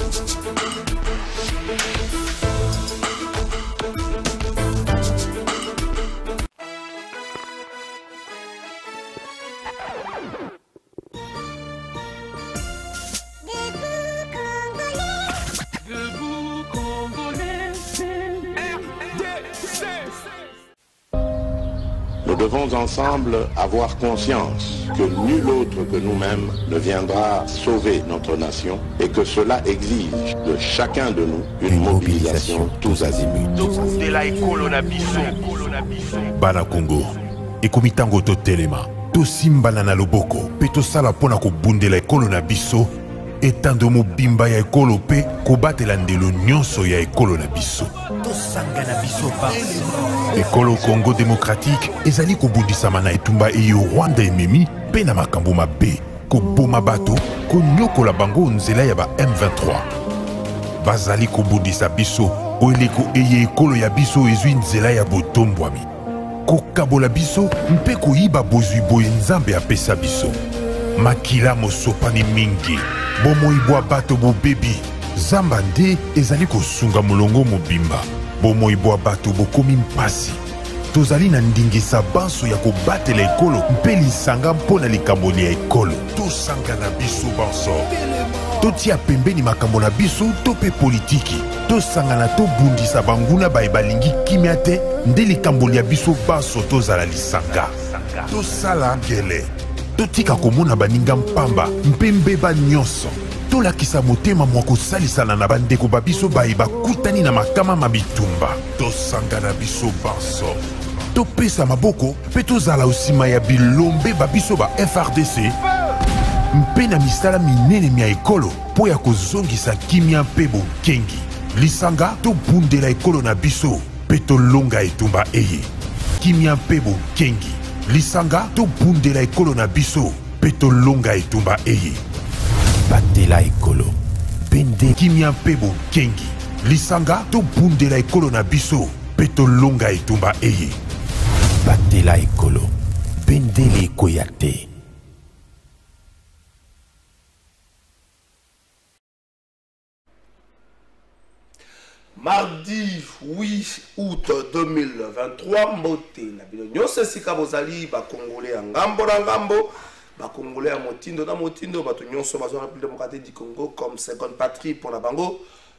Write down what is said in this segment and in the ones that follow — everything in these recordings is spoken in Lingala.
Nous devons ensemble avoir conscience que nul autre que nous-mêmes ne viendra sauver notre nation et que cela exige de chacun de nous une mobilisation tous azimuts. Bana Congo, ekomitango to telema, to simbana na loboko, pe to sala pona ko bundela ekolo na biso, etando mobimba ya ekolo pe ko batela ndelo nyonso ya ekolo na biso. To sangana biso pa. Ekolo Congo démocratique ezali ko bundisama na etumba eyo Rwanda ememi pe na makambo mabe, ko boma bato, ko nyokola bango nzela ya ba M23. Bazali ko bundisa biso, oeleko eye ekolo ya biso ezwi nzela ya botombwami. Kokabola biso mpe koyiba bozwi boye nzambe apesa biso. Makila mosopani mingi, bomoibwa bato bobebi, zamba nde ezali kosunga molongo mobimba. Bomoibwa bato bokomi mpasi. Tozali na ndingisa banso ya kobatela ekolo mpe lisanga mpona likambo ya ekolo. Tosanga na biso banso. Totia pembeni makambo na biso to pe politiki. Tosangana tobundisa banguna baye balingi kimia te nde likambo ya biso banso tozala lisanga. Tosala ngele. Totika komona baninga mpamba mpe mbeba nyonso. Tolakisa motema mwa kosalisana na bandeko babiso baye bakutani na makama mabitumba. Tosanga na biso banso. Topesa maboko mpe tozala osima ya bilombe babiso ba FRDC mpe na misala minene mia ekolo po ya kozongisa kimia mpe bokengi. Lisanga tobundela ekolo na biso mpe tolonga etumba eye. Kimia mpe bokengi. Lisanga tobundela ekolo na biso mpe tolonga etumba eye. Batela ekolo bende kimia mpe bokengi. Lisanga tobundela ekolo na biso mpe tolonga etumba eye. Batela ekolo bendele ekoya te. Mardi 8 août 2023, mbote na bino nyonso sika bozali ba Congolais ya ngambo na ngambo, ba Congolais ya motindo na motindo, bato nyonso bazo République démocratique du Congo comme seconde patrie pour na bango,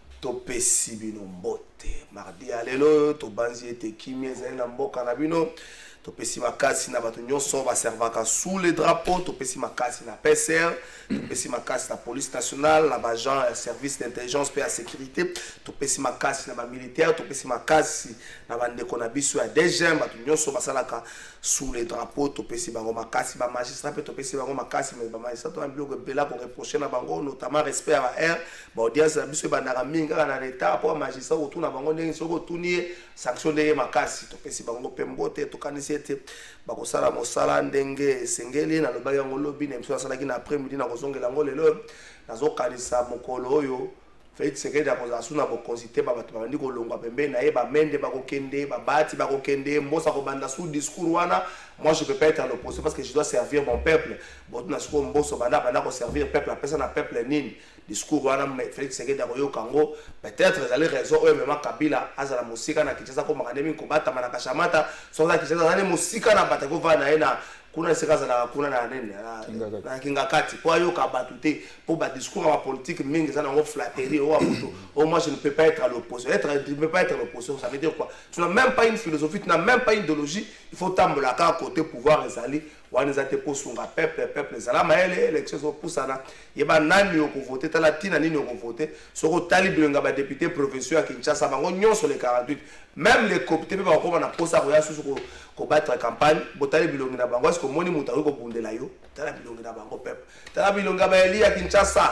topesi bino mbote. Mardi ya lelo to banzi ete kimi ezali na mboka na bino, topesi makasi na bato nyonso ba servaka sous les drapeaux, topesi makasi na PCR, topesi makasi na police nationale, na agent service d'intelligence et de sécurité, topesi makasi na ba militaire, topesi makasi na bandeko na biso ya DGM, bato nyonso basalaka sous les drapeaux, topesi bango makasi, ba magistrat pe topesi bango makasi, mais ba magistrat to ambilo bela ko reprocher na bango notamment respect à R, ba audience na biso ba na minga na l'état pour magistrat autour na bango ndenge soko tuni sanctionner makasi, topesi bango pembote to kanisi ete bakosala mosala ndenge sengeli na lobaki yango lobi na mso asalaki na après midi na kozongela ngo lelo nazokanisa mokolo oyo Félix Tshisekedi akozala suna bokonsite babato babandi kolongwa pembeni na ye bamende bakokende babati bakokende mbosa kobanda sous discours wana. Moi je peux pas être à l'opposé parce que je dois servir mon peuple. Bon na siko mboso banda ko servir peuple la personne na peuple nini discours wana Félix Tshisekedi akoyo kango peut-être ezali raison oyo mema Kabila azala musika na Kinshasa ko makandemi kobata manaka shamata soza Kinshasa zane musika na bata ko va na ena kuna sikaza na kuna na nene na kingakati kwa yo kabatu te pour ba discours à politique mingi ça na ngo flatterie au abuto. Moi je ne peux pas être à l'opposé. Je ne peux pas être à l'opposé, ça veut dire quoi? Tu n'as même pas une philosophie, tu n'as même pas une idéologie. Il faut t'emmener à côté pouvoir résaler. On les a été pour son peuple les ala maël élections sont pour ça là. Il y a nani au voter ta latine nani au voter sur au talib le ngaba député professeur à Kinshasa bango nyon sur les 48 même les comités ba ko na posa ko ya sur ko battre campagne botali bilongi na bango est-ce que moni mutawi ko bundela yo tala bilongi na bango peuple tala bilongi ba eli à Kinshasa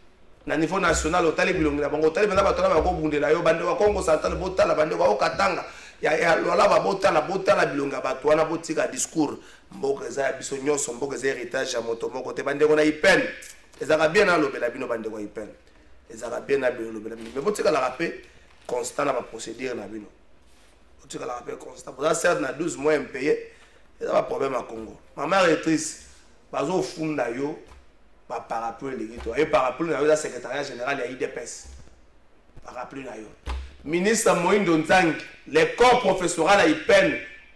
na niveau national otali bilongi na bango tali bana batona ba ko bundela yo bande wa Congo central botala bande wa Katanga ya lola ba botala bilonga bato wana botika discours mboka za biso nyonso mboka za héritage ya moto moko te bande na ipen ezaka bien na lobela bino bande ko ipen ezaka bien na bino lobela bino mais botika la rapé constant na ba procédure na bino botika la rapé constant pour ça certes na 12 mois impayé ezaka problème à Congo ma mère est triste bazo funda yo ba parapluie légito et parapluie na yo secrétariat général ya IDPS parapluie na yo ministre Moïndo Nzangi les corps professoral à IPEN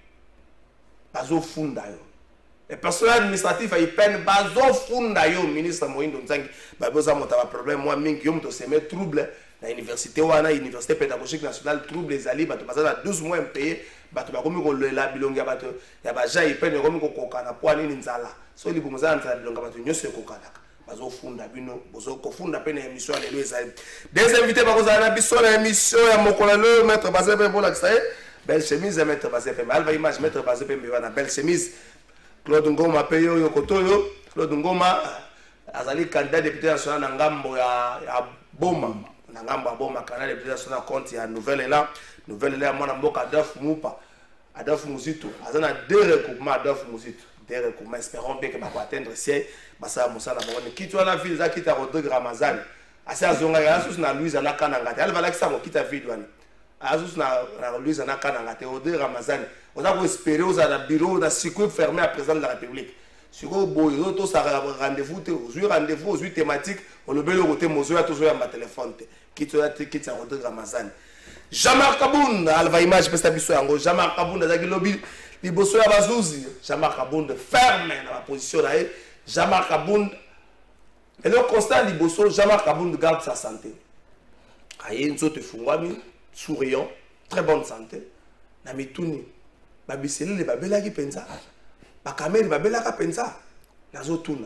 bazo funda yo le personnel administratif à IPEN bazo funda yo ministre Moïndo Nzangi ba boza mota ba problème moi mingi yo mto seme trouble na université wana université pédagogique nationale trouble les ali bato baza na 12 mois impayé bato bakomi ko lela bilongi ya bato ya baja IPEN komi ko kokana po ani nzala so libumu za nzala bilonga bato nyoso kokanaka bazo funda bino bozo ko funda pe na émission lelo ezali des invités ba kozala na biso na émission ya mokola le maître Bazepe pour l'accès belle chemise ya maître Bazepe alva image maître Bazepe wana belle chemise Claude Ngoma pe yo kotoyo Claude Ngoma azali candidat député national na ngambo ya Boma na ngambo ya Boma candidat député national compte ya nouvelle là mwana mboka Adolphe Muzito azana deux recoupements Adolphe Muzito des recoupements espérons bien que va atteindre si basa musala bone kitwa na ville za kita Rodrigue Ramazani asa azonga ya sus na Louise na kananga te alva lakisa mo kita ville wana asus na Louise na kananga te Rodrigue Ramazani on a espérer aux à bureau na circuit fermé à président de la République siko boyo to sa rendez-vous te rendez-vous aux thématiques on le belo côté mozo ya toujours ya ma téléphone te kitwa Rodrigue Ramazani Jean-Marc Kabunda alva image pesta biso yango Jean-Marc Kabunda zaki lobby liboso ya bazuzi Jean-Marc Kabunda ferme na position là Jean-Marc Kabunda et le constat liboso Jean-Marc Kabunda garde sa santé aye nzoto fungwami souriant très bonne santé na mituni babiseli le babelaki penza bakameli babelaka penza nazo tuna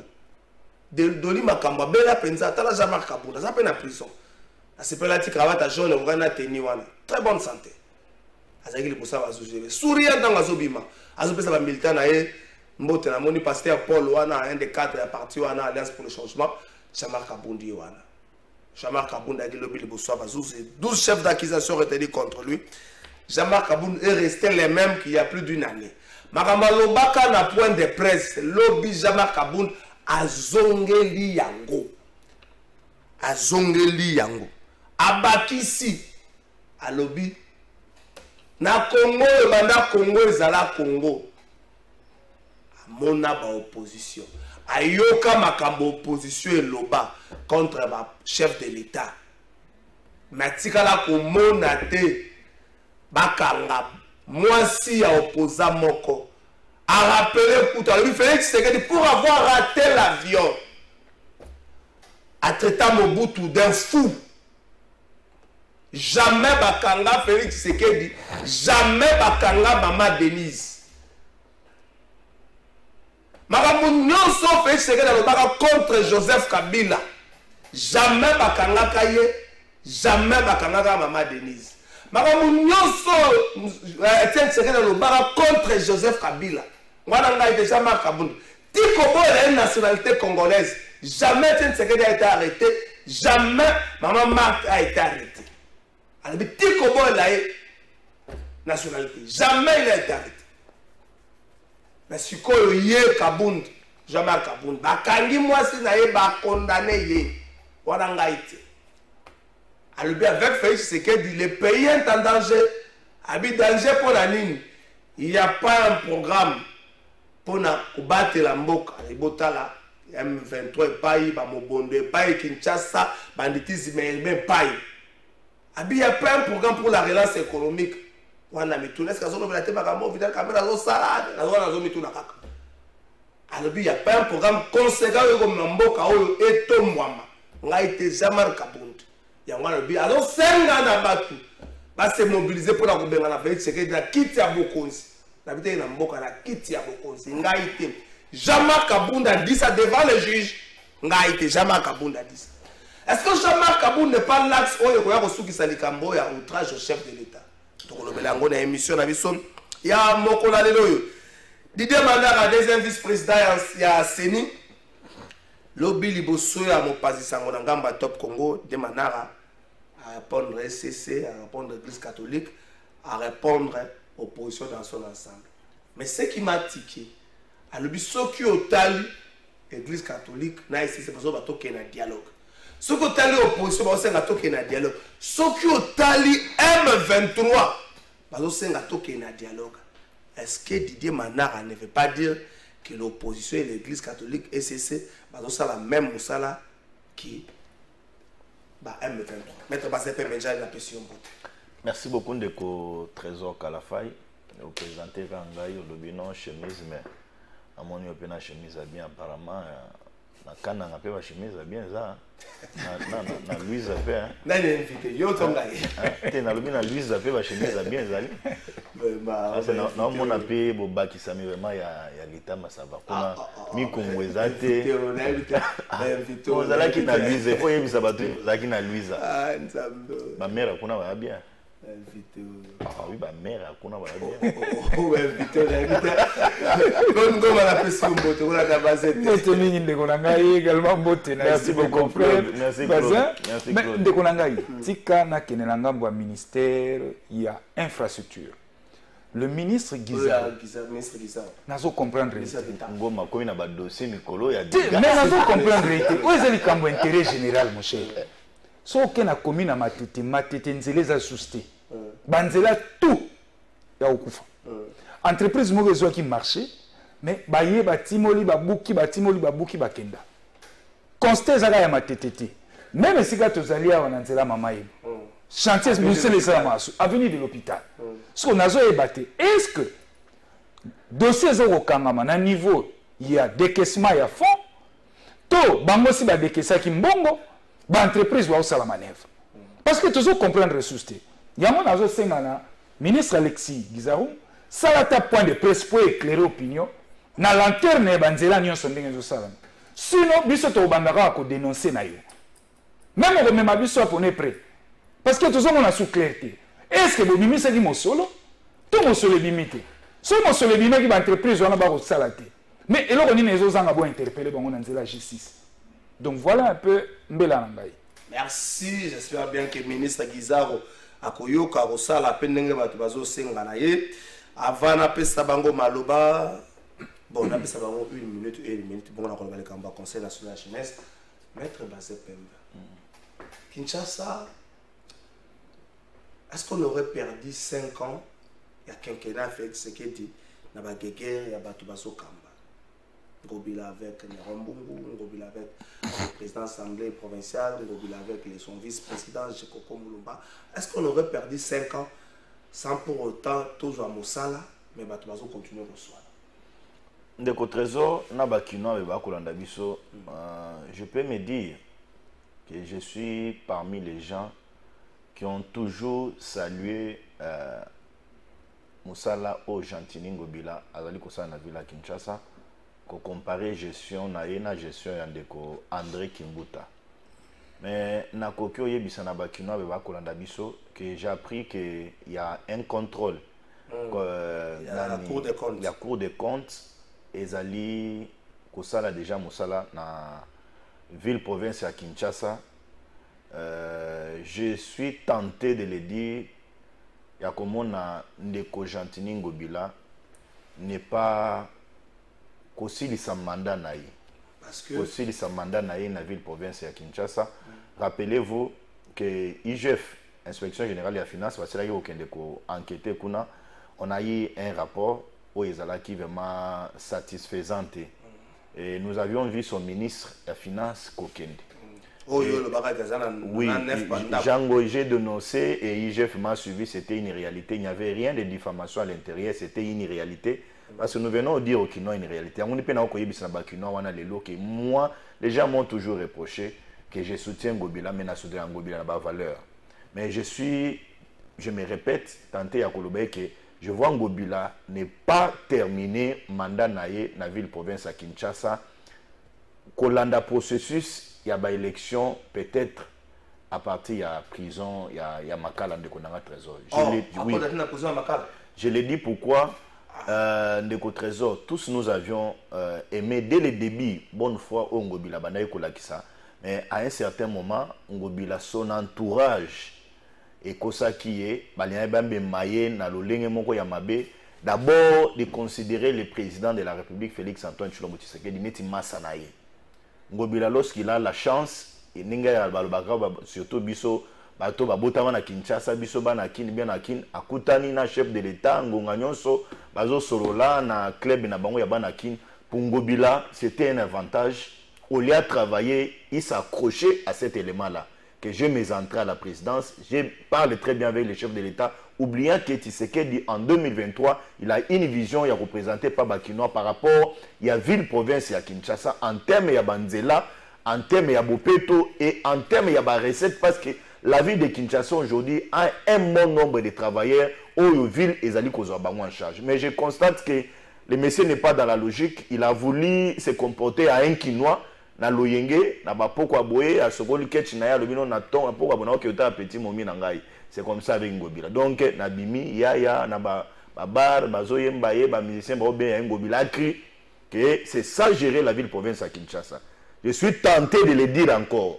doli makamba bela penza tala Jean-Marc Kabunda ça pe na prison na sepelati cravate jaune ngana teni wana très bonne santé azaki libosa bazuzi souriant dans azobima azopesa ba militant na ye mbote na moni pasteur Paul wana un des cadres ya parti wana Alliance pour le changement Jean-Marc Kabunda wana Jean-Marc Kabunda qui lobby libosa bazuzi 12 chefs d'accusation retenus contre lui Jean-Marc Kabunda est resté les mêmes qu'il y a plus d'une année makamba lobaka na point de presse lobby Jean-Marc Kabunda azongeli yango abakisi alobi na Congo banda Congo ezala Congo amona ba opposition ayoka makambo opposition eloba contre ba chef de l'état matikala komona te bakanga mwasi ya opposant moko a rappelé Félix Tshisekedi pour avoir raté l'avion a traité Mobutu d'un fou. Jamais bakanga Félix Tshisekedi, jamais bakanga Maman Denise. Makambo nyonso Félix Tshisekedi alobaka contre Joseph Kabila. Jamais bakanga kaye, jamais bakanga Maman Denise. Makambo nyonso Etienne Tshisekedi alobaka contre Joseph Kabila. Wana ngai déjà Jean-Marc Kabunda. Tikobo est une nationalité congolaise. Jamais Etienne Tshisekedi a été arrêté, jamais Maman Marthe a été arrêté. Alors, Tikobo est une nationalité. Jamais il a été arrêté. Mais si vous yé Kabunda, Jean-Marc Kabunda, bakangi mwasi na ye ba condamné ye. Wana ngai te. Alors avec Félix Tshisekedi, le pays est en danger. Habit danger pour la ligne. Il n'y a pas un programme pour battre la mboka. Les botala, M23 paille, Bamobondo paille, Kinshasa, banditisme, mais paille. Il n'y a pas un programme pour la relance économique. Alors il n'y a pas un programme conséquent comme Mboka et Tomwama. On a été Jean-Marc Kabunda. Alors 5 ans va se mobiliser pour la Félix Tshisekedi na kiti ya bokonzi. Na biteye na mboka na kiti ya bokonzi. Ngaite Jean-Marc Kabunda dit ça devant le juge. Ngaite Jean-Marc Kabunda dit ça. Est-ce que Jean-Marc Kabunda n'est pas l'axe où il y a un outrage au chef de l'État? Donc on a une émission na biso ya mokola lelo yo. Didier Mandara deuxième vice-président ya Seni. Lobby liboso ya mopazi sango na ngamba Top Congo de Manara à répondre SCC, à répondre à l'Église catholique, à répondre aux oppositions dans son ensemble. Mais ce qui m'a tiqué, à l'obispo qui au tali l'Église catholique, na SCC parce que toke na dialogue. Ce qui au tali opposition parce que toke na dialogue. Ce qui au tali M23 parce que toke na dialogue. Est-ce que Didier Manara ne veut pas dire que l'opposition et l'église catholique ECC ça la même moussala qui M23. Maître Bazepe Menja la question. Merci beaucoup de Trésor Kalafay. Vous présentez Rangaï au Lobinon chemise, mais à mon niveau, la chemise bien apparemment. Na kana ngape ba chemise bien ça. Na Louise a fait. Na ni invité yo tongai. Te na lobi na Louise a fait ba chemise bien zali. Na mon appé bo baki sami vraiment ya l'état masaba kuna mi kongwezate. Invité. On zala ki na Louise, faut yebisa batu zaki na Louise. Ah nzambe. Ma mère kuna ba bien. Invité. Ah oui, ma mère kuna ba bien. Oh invité. Bongo la question bote on a basé. Également merci beaucoup frère. Merci Claude. Mais Ndekonangai, tika na kenelanga mbwa ministère ya infrastructure. Le ministre Guizard. Ministre Guizard. Nazo comprendre. Ngoma ko ina ba dossier mikolo ya mais nazo comprendre été. Où est le cambo intérêt général mon cher. So ke na commune na matete nzele za souste. Banzela tout ya okufa. Entreprise moko zo ki marché. Mais baye batimoli babuki bakenda. Constate zaka ya matete. Même si ka tozali ya wananzela mama yebo. Chantier monsieur les Samasu, avenue de l'hôpital. Ce qu'on a ébatté, est-ce que dossier zéro kangama na niveau il y a décaissement il y a fond to bango si ba décaisser ki mbongo ba entreprise wa usala manœuvre. Parce que toujours comprendre ressources. Yango nazo sengana ministre Alexis Guizarou ça ta point de presse pour éclairer opinion na lanterne banzela nyonso ndenge zo sala. Sinon biso to bandaka ko dénoncer na yo. Même on même biso pour ne prêt. Parce que toujours on a sous clarté. Est-ce que vous bimez ça qui mon solo? Tout mon solo bimité. Si mon solo bimé qui va entreprise on a pas salaté. Mais et là on est les autres on a interpeller bon on a la justice. Donc voilà un peu mbela ngai. Merci, j'espère bien que le ministre Guizaro a koyoka rosala pendenge batu bazo senga na ye avant na pesa bango maloba. Bon, on a pesa bango 1 minute et 1 minute bon on a kolba le kamba conseil national de la jeunesse. Maître Bazepembe. Kinshasa. Est-ce qu'on aurait perdu 5 ans? Il y a quelqu'un avec ce qu'il dit. Il y a des guerres, il y a des Kamba. Ngobila avec Nyarambungu, Ngobila avec le président de l'Assemblée provinciale, Ngobila avec son vice-président, Jekoko Moulumba. Est-ce qu'on aurait perdu 5 ans sans pour autant toujours à Moussala, mais Batubazo continue à recevoir? Ndeko Trésor, je peux me dire que je suis parmi les gens qui ont toujours salué Moussala au Gentini Ngobila, Azali Kosa na Villa Kinshasa, qu'on comparait gestion na gestion yandeko André Kimbuta. Mais na kokyo yebisana bakino beba kolanda biso que j'ai appris que il y a un contrôle la Cour des comptes. La Cour des comptes ezali Kosala déjà Moussala na ville province à Kinshasa. Je suis tenté de le dire, Yakomona Ndeko Gentini Ngobila n'est pas Kosili sa mandat naï. Parce que Kosili sa mandat naï na ville province à Kinshasa. Rappelez-vous que IGF, Inspection Générale de la Finance, parce que là il y a aucun déco enquêté kuna, on a eu un rapport où ils allaient qui vraiment satisfaisante. Et nous avions vu son ministre de la Finance Kokende. Oui, Django, j'ai dénoncé et IGF m'a suivi, c'était une réalité. Il n'y avait rien de diffamation à l'intérieur, c'était une réalité. Parce que nous venons dire qu'il y a une réalité. Moi, les gens m'ont toujours reproché que je soutiens Ngobila, mais je soutiens Ngobila dans la valeur. Mais je me répète, tenté à Kolobaye que je vois Ngobila n'est pas terminé mandat naïe dans la ville province à Kinshasa. Kolanda processus. Il y a des élections, peut-être à partir de la prison, il y a Makala de Konanga Trésor. Je l'ai dit pourquoi Ndeko Trésor, tous nous avions aimé dès le début, bonne foi, au Ngobila Banaï Kolakisa. Mais à un certain moment, Ngobila, son entourage, et Kosa qui est, d'abord de considérer le président de la République, Félix Antoine Tshilombo Tshisekedi, Neti Masanaye. Ngobila lorsqu'il a la chance et ninga surtout biso bato babotama na Kinshasa biso bana kin bien na kin akutani na chef de l'état ngonga nyonso bazo solola na club na bango ya bana kin pour Ngobila, c'était un avantage. Au lieu de travailler, il s'accrochait à cet élément-là. Que j'ai mes entrées à la présidence, je parle très bien avec les chefs de l'État, oubliant que Tshisekedi, en 2023, il a une vision, il a représenté par Bakinois par rapport à la ville-province à Kinshasa, en termes de Banzela, en termes de Bopeto et en termes de recettes, parce que la ville de Kinshasa aujourd'hui a un bon nombre de travailleurs aux villes et Zali Kozobangou en charge. Mais je constate que le monsieur n'est pas dans la logique. Il a voulu se comporter à un Kinois, na loyenge, na bapoko aboye, à Sokoli Ketchinaya, le bino na ton, à poko abonao qui a petit momi nangai. C'est comme ça avec Ngobila. Donc, na bimi, ya, na bar, bazoye mbaye, ba musicien, ba bien Ngobila a cru que c'est ça gérer la ville province à Kinshasa. Je suis tenté de le dire encore.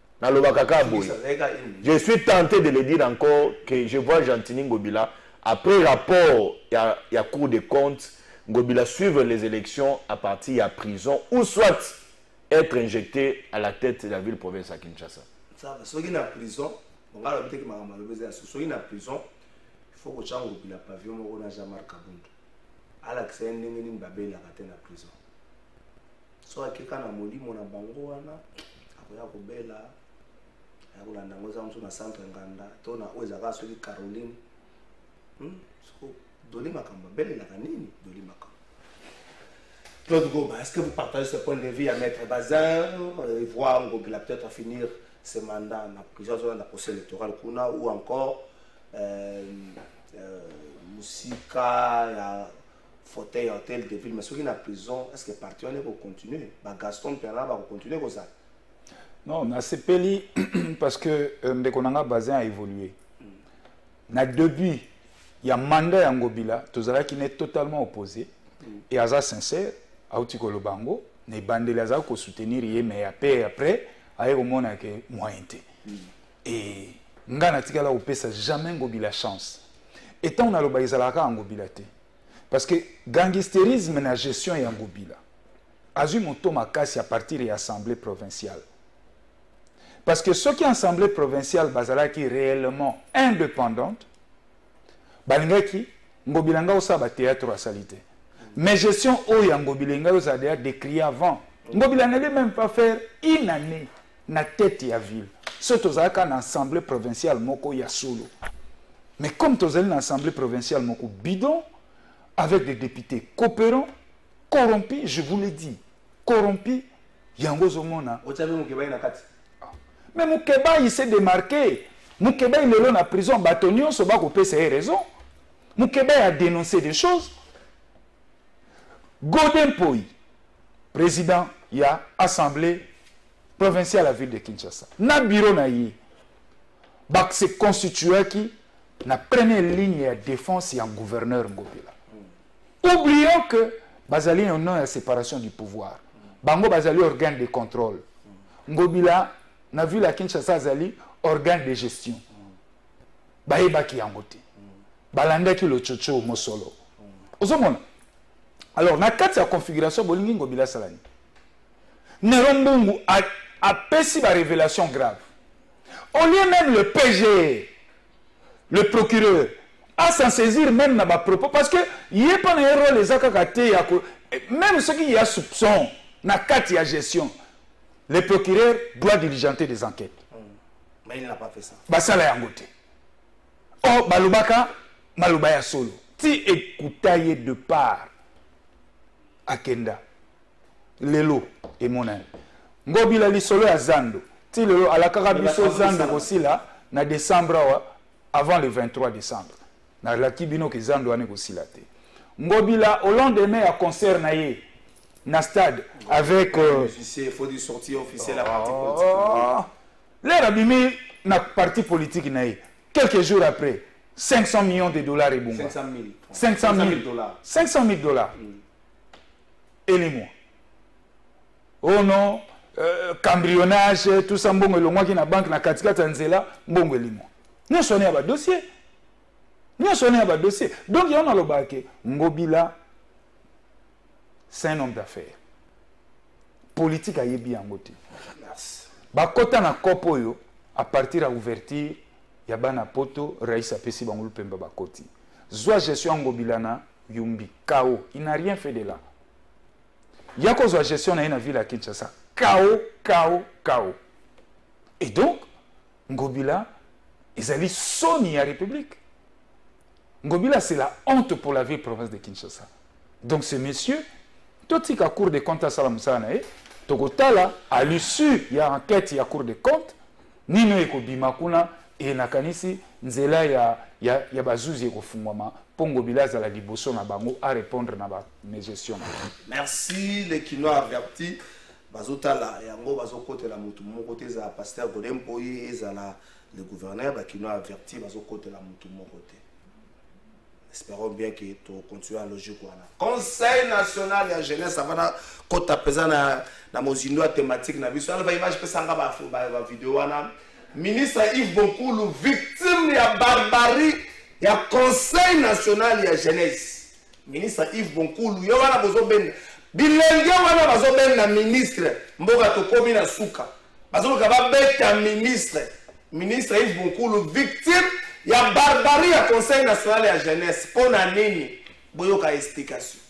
Je suis tenté de le dire encore que je vois Gentini Ngobila, après rapport, il y a Cour des comptes, Ngobila suivre les élections à partir de la prison ou soit être injecté à la tête de la ville-province à Kinshasa. Ça, ceux qui sont en prison, on va peut-être que ceux qui sont en prison, il faut que tu aies un pavillon où on a jamais Kabundu. À l'accès, on a une babelle à la prison. Soit quelqu'un a moli mon abango, après il y a une belle. Il y a un centre Nganda, il y a une Caroline. Doli Makamba, belle la canine, Doli Makamba. Claude Goba, est-ce que vous partagez ce point de vue à Maître Bazin et voir qu'il a peut-être à finir ce mandat dans la prison dans la procès électorale ou encore Moussika, fauteuil, hôtel de ville, mais ceux qui sont en prison, est-ce que parti on est pour continuer? Gaston Perrin va continuer comme ça? Non, na CPLI, parce que Ndekonanga Bazin a évolué. Na début, il y a un mandat à Ngobila, Tozala qui n'est totalement opposé, et Aza sincère, Aouti Kolobango, ne bandeli Aza ko soutenir, mais après, aye au monde avec moyen. Et Ngana Tikala Opesa jamais Ngobila chance. Et tant on a le baïzalaka en Ngobila. Parce que gangstérisme et la gestion est en Ngobila. Azu Moto Makasi à partir de l'Assemblée provinciale. Parce que ceux qui sont assemblée provinciale basala qui réellement indépendante, balingaki ngobilanga osaba théâtre à salité. Mais gestion oya ngobilenga osada décrié avant. Ngobila n'allait même pas faire une année na tête ya ville. Ce tozaka na assemblée provinciale moko ya solo. Mais comme tozali na assemblée provinciale moko bidon avec des députés coopérants, corrompus, je vous l'ai dit, corrompus, yango zomona. Mais Moukeba, il s'est démarqué. Moukeba, il est là en prison. Batonion, ce bac au PCA raison. Moukeba a dénoncé des choses. Godin Poy, président, il y a assemblée provinciale à la ville de Kinshasa. Na bureau na yi. Bak se constitué qui na première ligne de défense et en gouverneur Ngobila. Oublions que Bazali est un nom à la séparation du pouvoir. Bango Bazali organe de contrôle. Ngobila na vu la Kinshasa Zali organe de gestion. Baeba ki yangote. Balanda ki lo chocho mosolo. Ozomona. Alors na kati ya configuration bolingi Ngobila salani. Nerombungu a pesi ba révélation grave. Au lieu même le PG, le procureur, à s'en saisir même dans ma propos parce que il y a pas un rôle les akakate même ceux qui y a soupçon na kati ya gestion. Le procureur doit diligenter des enquêtes. Mais il n'a pas fait ça. Basala yangote. Oh, balubaka, malubaya solo. Ti écoutaye de part à Kenda. Lelo et mon âme. Ngobila li solo à Zando. Ti lelo à la Karabiso Zando aussi là, na décembre avant le 23 décembre. Na la Kibino ki Zando ane aussi là. Ngobila au lendemain à concert naye. Na stade avec il faut du sortir officiel à la partie politique. Les rabimi na parti politique naye. Quelques jours après 500 millions de dollars et bunga. 500 000 dollars. 500 000 dollars. Et les mois. Oh non, cambrionnage, tout ça mbongo le mois qui na banque na katika tanzela mbongo les mois. Nous sonné à dossier. Nous sonné à dossier. Donc il y en a le baké Ngobila. C'est un homme d'affaires. Politique a yebi en côté. Bakota na kopoyo à partir à ouverture ya bana poto Raïs apesi bangulu pemba bakoti. Zwa gestion Ngobilana Yumbi KO. Il n'a rien fait de là. il y a cause de gestion dans la ville à Kinshasa. Chaos, chaos, chaos. Et donc, Ngobila, ils allaient sonner à la République. Ngobila, c'est la honte pour la ville province de Kinshasa. Donc, ce monsieur, tout ce qui a cours de compte à Salamoussanae, Togotala, à l'issue, il y a enquête, il y a cours de compte, Nino Ekobimakuna, et Nakanisi, Nzela, il y a Bazouzi Ekofungwama, Pongobila, Zala Liboso, Nabango, à répondre à mes gestions. Merci, les Kinois avertis. Bazotala, et en gros, Bazokote, la Moutou, mon côté, c'est la pasteur Godempoye, et le gouverneur, Kinois avertis, Bazokote, la Moutou, mon côté. Espérons bien que tu continues à loger. Conseil national de la jeunesse, ça va quand pesant dans mon thématique, il y a une image qui est vidéo. Ministre Yves Bonkoulou, victime de la barbarie, il y a Conseil national de la jeunesse. Ministre Yves Bonkoulou, il y a besoin de bilingue, il y a ministre, Mboga Tokomi na Souka. Parce que un ministre Yves Bonkoulou, victime. Il y a barbarie à Conseil national de la jeunesse. Pour l'année, il y a une explication.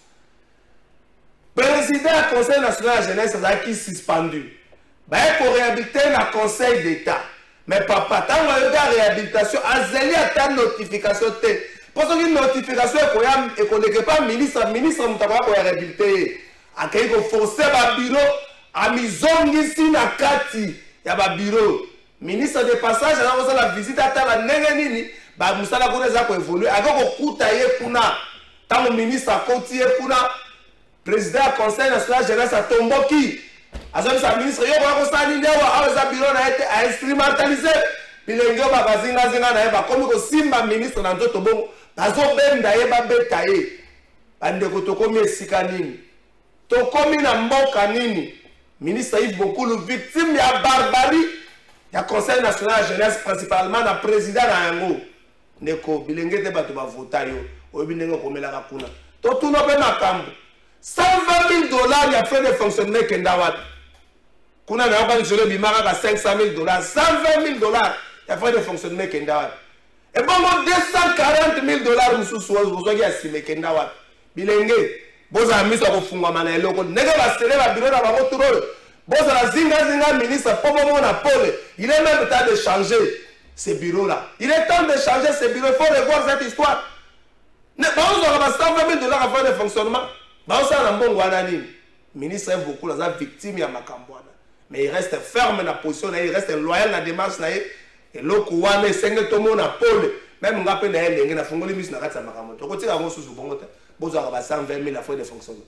Président du Conseil national de la jeunesse est suspendu. Il faut réhabiliter le Conseil d'État. Mais papa, tant que vous avez réhabilitation, il y a une notification. Parce qu'une notification, il ne pas ministre, vous avez réhabilité. Il faut forcer le bureau à Mizongi na Kati. Il y a un bureau. Ministre de passage, la visite à la Nengenini, Moussala Kouneza ko évoluer. Avec Koutaye Kuna, tant le ministre a continué Kuna, président du Conseil national de jeunesse a Tomboki. Azam sa ministre, yo ko sani ndewa aweza bureau na été à instrumentaliser. Bilengo ba bazinga zinga na eba comme ko simba ministre na nzoto bongo. Bazo benda yeba betaye. Bande ko tokomi esika nini. Tokomi na mboka nini. Ministre Yves Bonkoulou victime ya barbarie. Il y a le Conseil national de la jeunesse, principalement le président de Yango. Neko, bilenge te bato ba vota yo. Oyebi ndenge komela ka kuna. To tuno pe makambo. $120 000 il y a fait de fonctionnement kenda wapi. Kuna na ba jole bimaka ka $500 000. $120 000 il y a fait de fonctionnement kenda wapi. Et bon $240 000 mususu ozo ki asime kenda wapi. Bilenge boza miso ko fungwa mana eloko. Nenge ba sele ba bureau na ba moturo. Bon, la zinga ministre, il est même temps de changer ces bureaux-là. Il est temps de changer ces bureaux. Il faut revoir cette histoire. On a $120 000 à faire de fonctionnement. On a un bon ministre est beaucoup la victime de Makambouana. Mais il reste ferme dans la position, il reste loyal dans la démarche. Et l'autre, il a 5 tomes à Paul. Même si on a un fongoli mis dans la Makambouana. Donc, on a un sous bon côté. On a 120 000 à faire de fonctionnement.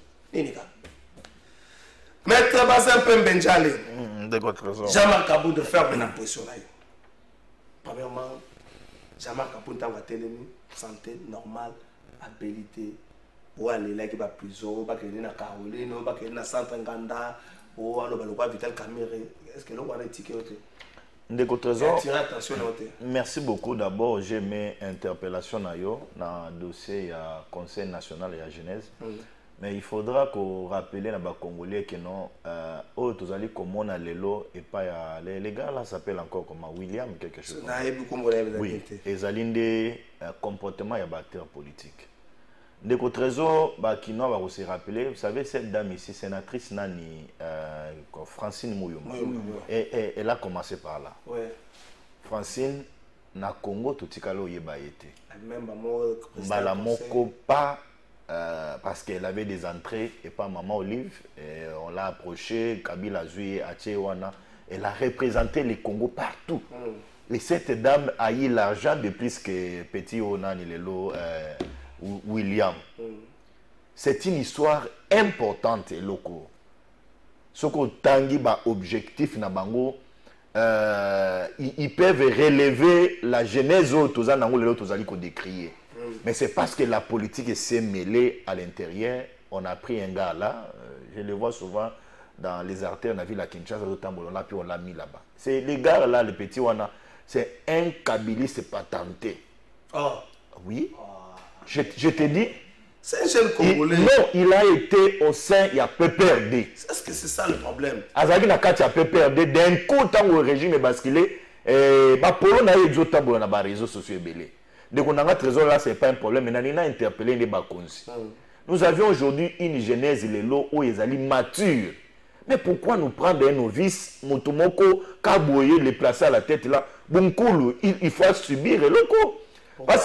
Maître Bassin Pembenjale, Jean-Marc Kabou de faire une impression. Premièrement, Jean-Marc Kabou est en santé normale, habilité. Pour aller là, il va plus haut, il va aller à Caroline, il va aller à Santanganda, il va aller à Vital Caméré. Est-ce que l'on va aller ticket? Merci beaucoup. D'abord, j'ai mis interpellation dans le dossier du Conseil national de la jeunesse. Mais il faudra qu'on rappelle les Congolais que non, tous allés comme on a l'élo et pas les gars là s'appellent encore comme William quelque chose. Oui, ils ont des comportements et acteurs politiques. De trésor, qui va se rappeler, vous savez cette dame ici, sénatrice Nani Francine Mouyoma. Et elle a commencé par là. Ouais. Francine na Congo tout tikalo yeba été. Même la moko pas. Parce qu'elle avait des entrées et pas Maman Olive. Et on l'a approché, Kabila Zouye, Achewana. Elle a représenté le Congo partout. Et cette dame a eu l'argent de plus que Petit Onan Lelo William. C'est une histoire importante et locale. Ce qu'on tangi objectif na bango, ils peuvent relever la genèse aux anango lelo tozali ko décrier. Mais c'est parce que la politique s'est mêlée à l'intérieur. On a pris un gars là, je le vois souvent dans les artères, on a vu la Kinshasa, puis on l'a mis là-bas. C'est les gars là, le petit Wana, c'est un kabiliste patenté. Oh. Oui. Oh. Je te dis. C'est un jeune Congolais. Non, il a été au sein, il y a PPRD. Est-ce que c'est ça le problème? Azaki na kati ya PPRD, d'un coup, tant que le régime est basculé, Polo na eu d'autres na réseaux sociaux belé. Donc on a un trésor là, c'est pas un problème. Mais on a interpellé les Bakonsi. Nous avions aujourd'hui une genèse, les lots où ils allaient mature. Mais pourquoi nous prendre un novice, Motomoko, Kaboye, les placer à la tête là, Bunkoulou, il faut subir le loco. Parce que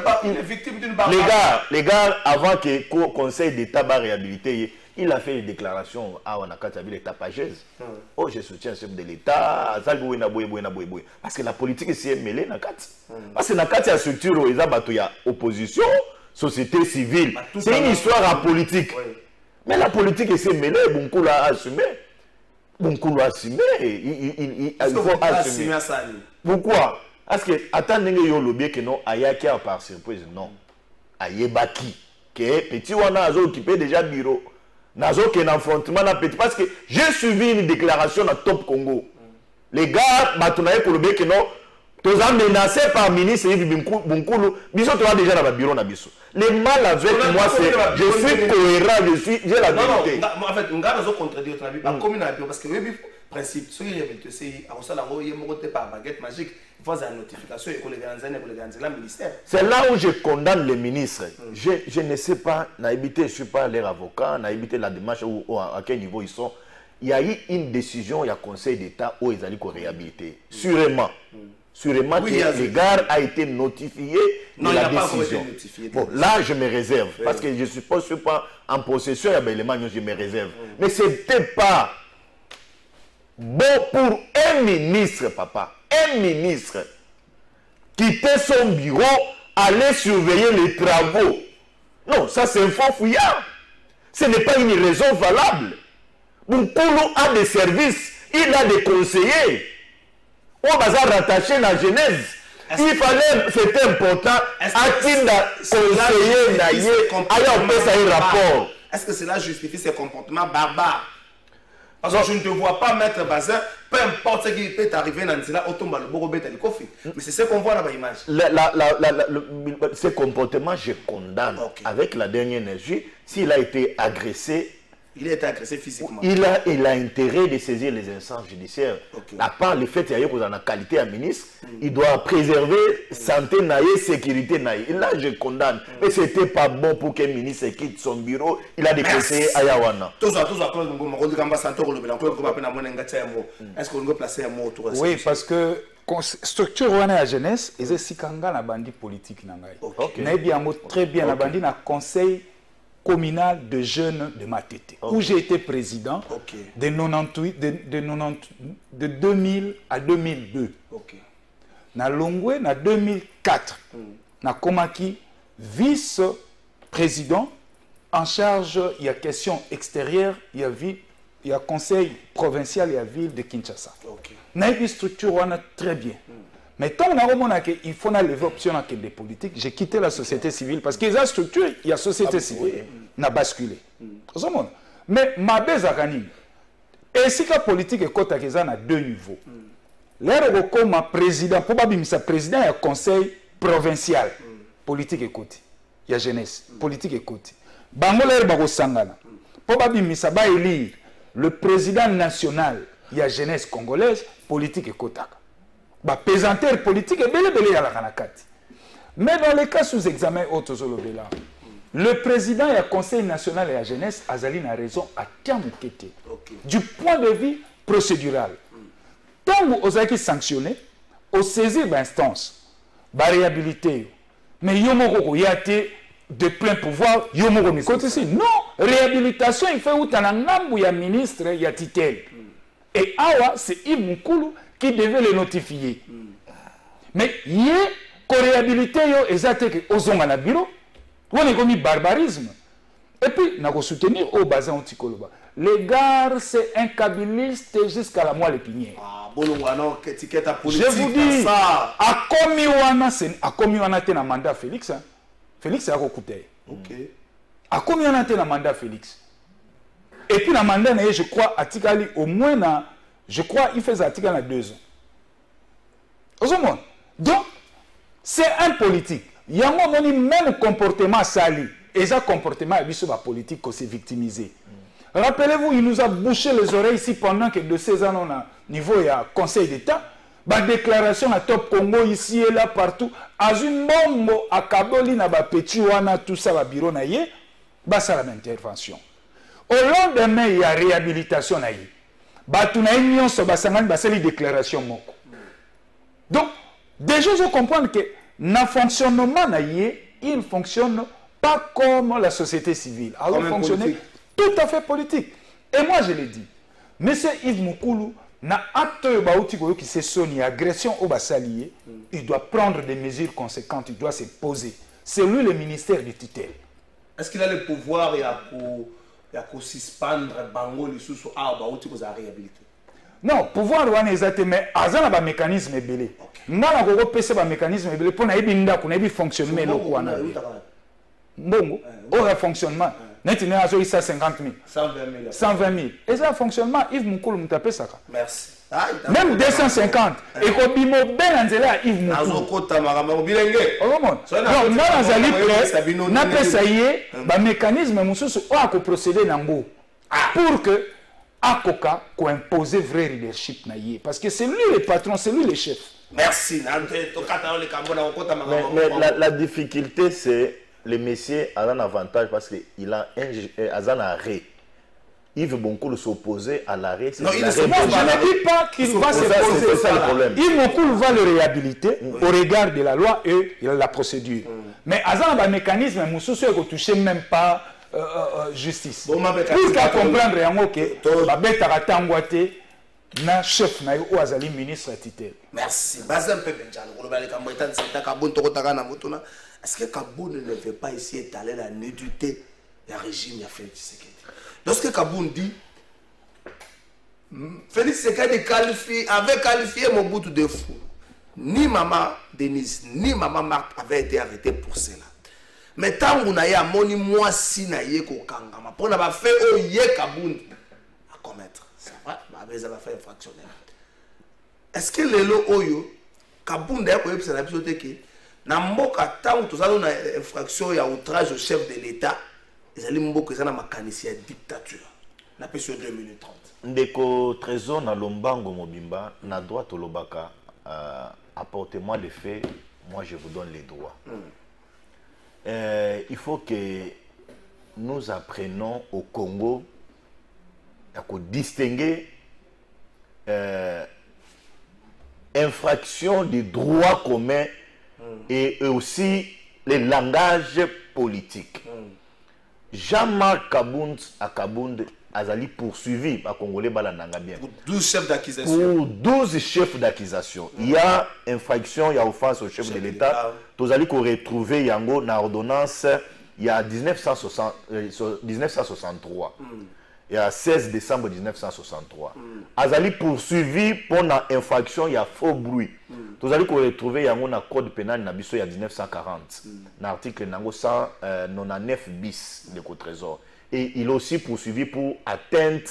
les gars, avant que le Conseil d'État va réhabiliter, il a fait une déclaration à Wanakatabi, les tapageuses. Oh, je soutiens le chef de l'État, parce que la politique s'est mêlée. Parce que dans la structure, il y a opposition, société civile. C'est une histoire apolitique. Mais la politique s'est mêlée, Bunkoulou a assumé. Bunkoulou a assumé. Il faut assumer. Pourquoi? Parce que, attendez, que non, Ayaki a par surprise, non. Ayebaki, que petit wana a occupé déjà le bureau. Nazo qui est un affrontement petit. Parce que j'ai suivi une déclaration à Top Congo. Les gars, Batunaye Kolobe, que non, tu as menacé par le ministre Yves Bunkoulou. Biso, tu as déjà dans le bureau. Le mal avec moi, c'est je suis cohérent, j'ai la vérité. En fait, on a contredire parce que le principe, ce qui est baguette magique, il faut une notification et le ministère. C'est là où je condamne les ministres. Je ne sais pas, je ne suis pas leur avocat, je ne la démarche ou à quel niveau ils sont. Il y a eu une décision, il y a un conseil d'État où ils allaient réhabiliter. Sûrement. Sûrement oui, que l'égard a été notifié de la décision. Bon, là, je me réserve. Oui. Parce que je suppose que je ne suis pas en possession, je me réserve. Mais ce n'était pas bon pour un ministre, papa. Un ministre quitter son bureau, aller surveiller les travaux. Non, ça c'est un faux fouillard. Ce n'est pas une raison valable. Bunkoulou a des services, il a des conseillers. On va rattacher la Genèse. Il fallait, c'était important, Atinda conseiller Naye, alors on peut ça un rapport. Est-ce que cela justifie ces comportements barbares? Parce que je ne te vois pas mettre Bazin, peu importe ce qui peut arriver dans cela, automba le borobé de l'ikofi. Mais c'est ce qu'on voit dans l'image. Ce comportement, je condamne avec la dernière énergie. S'il a été agressé, il a été agressé physiquement. Il a intérêt de saisir les instances judiciaires. À part le fait qu'il y a une qualité à ministre, il doit préserver santé naïe, sécurité naïe. Et là, je condamne. Mais ce n'était pas bon pour qu'un ministre quitte son bureau. Il a des conseillers à Yawana. Est-ce qu'on peut placer un mot autour de ça? Oui, parce que structure à la jeunesse, et c'est Sikanga la bandit politique. Très bien la bandit na conseil communal de jeunes de Matete, où j'ai été président de 2000 à 2002. Na Longwe, na 2004, na Komaki, vice-président en charge, il y a question extérieure, il y a conseil provincial, il y a ville de Kinshasa. Na une structure, on a très bien. Mais tant qu'on a qu'il faut lever l'option des politiques, j'ai quitté la société civile parce qu'il y a une structure, il y a la société civile. N'a basculé. Mais ma bezakani, et si la politique est côté à deux niveaux. L'air comme président, probablement sa président, il y a conseil provincial, politique est côté. Il y a jeunesse, politique est côté. Bangola bako sangana. Probablement ça va élire le président national, il y a jeunesse congolaise, politique est côté. Pesanteur politique est belé à la kanakati. Mais dans les cas sous examen autres le président et le conseil national et la jeunesse Azali a raison à terme du point de vue procédural. Tant que vous avez sanctionné, vous saisir l'instance, vous réhabiliter. Mais vous avez de plein pouvoir, vous avez non, réhabilitation, il fait où tu as un ministre, il y a titel. Et awa, c'est Yves Bunkoulou qui devait le notifier. Mais il y a réhabilité, aux hommes à la bureau. On a commis barbarisme. Et puis, on a soutenir au bassin anti-Koloba. Les gars, c'est un kabiliste jusqu'à la moelle épinière. Je vous dis, à commis on a un mandat Félix. Félix a recoupé. À commis on a un mandat Félix. Et puis, le mandat, je crois, au moins, je crois, il fait article à 2 ans. Donc, c'est un politique. Il y a un même comportement sali. Et ce comportement est politique qui s'est victimisé. Rappelez-vous, il nous a bouché les oreilles ici pendant que de ces ans, on a niveau du Conseil d'État. La déclaration à Top Congo ici et là partout. À une bombe à Kaboli, na ba petit wana tout ça va bureau na ye. basa la intervention. Au lendemain, il y a réhabilitation naïe. Batu na union so basangani baseli déclaration moko. Donc, déjà je comprends que na fonctionnement naïe, il ne fonctionne pas comme la société civile. Alors fonctionner tout à fait politique. Et moi je l'ai dit. Monsieur Yves Moukoulou, na acte qui se sonne agression au basalier, il doit prendre des mesures conséquentes, il doit se poser. C'est lui le ministère du tutelle. Est-ce qu'il a le pouvoir et à suspendre bango les sous à réhabiliter? Non, pouvoir on est mais azana ba mécanisme belé. Ngala ko pese ba mécanisme belé pour na ibinda ko na ibi fonctionnement lo ko na. Bongo, au fonctionnement. Net a 50 000. 120 000. Et ça, fonctionnement, Yves Moukoulou m'a tapé ça. Merci. Même 250. Et quand il m'a bien Yves Moukoulou. Non, non, non, mécanisme, pour procéder pour que Akoka imposer vrai leadership. Parce que c'est lui le patron, c'est lui le chef. Merci. Mais la difficulté, c'est. Le messieurs a un avantage parce qu'il a un arrêt. Yves Boncoul s'opposer à l'arrêt. Non, je ne dis pas qu'il va s'opposer. C'est ça le problème. Yves Boncoul va le réhabiliter au regard de la loi et de la procédure. Mais Azan a un mécanisme, Moussou ne touche même pas justice. Pour comprendre que Babeta Tangwate na chef na ou azali ministre titel. Merci. Est-ce que Kaboun ne veut pas essayer d'étaler la nudité du régime de Félix Tshisekedi? Lorsque Kaboun dit Félix Tshisekedi avait qualifié Mobutu de fou, ni maman Denise, ni maman Marthe avaient été arrêtés pour cela. Mais tant qu'on a eu moni moi si na ye ko kangama pour n'a pas fait oye Kaboun à commettre. C'est vrai, mais ça va faire infractionnel. Est-ce que les lots oyo Kaboun d'ailleurs pour ça la bisoté que na mboka tant tout ça na infraction ya outrage au chef de l'État, ils allaient mboka ça na makanisi ya dictature. Na pe sur 2 minutes 30. Ndeko trésor na lombango mobimba na droit to lobaka apportez-moi les faits, moi je vous donne les droits. Il faut que nous apprenions au Congo à distinguer infraction des droits communs et aussi les langages politiques. Jean-Marc Kabound à Kabound Azali poursuivi par Congolais Balananga bien. Pour 12 chefs d'accusation. Pour 12 chefs d'accusation. Il y a infraction, il y a offense au chef de l'État. Tous allez qu'on retrouve Yango dans l'ordonnance il y a 1963. Il y a 16 décembre 1963. Azali poursuivi pour une infraction, il y a faux bruit. Tous allez qu'on retrouve Yango dans le code pénal il y a 1940. Dans l'article 199 bis de Côte Trésor. Et il est aussi poursuivi pour atteinte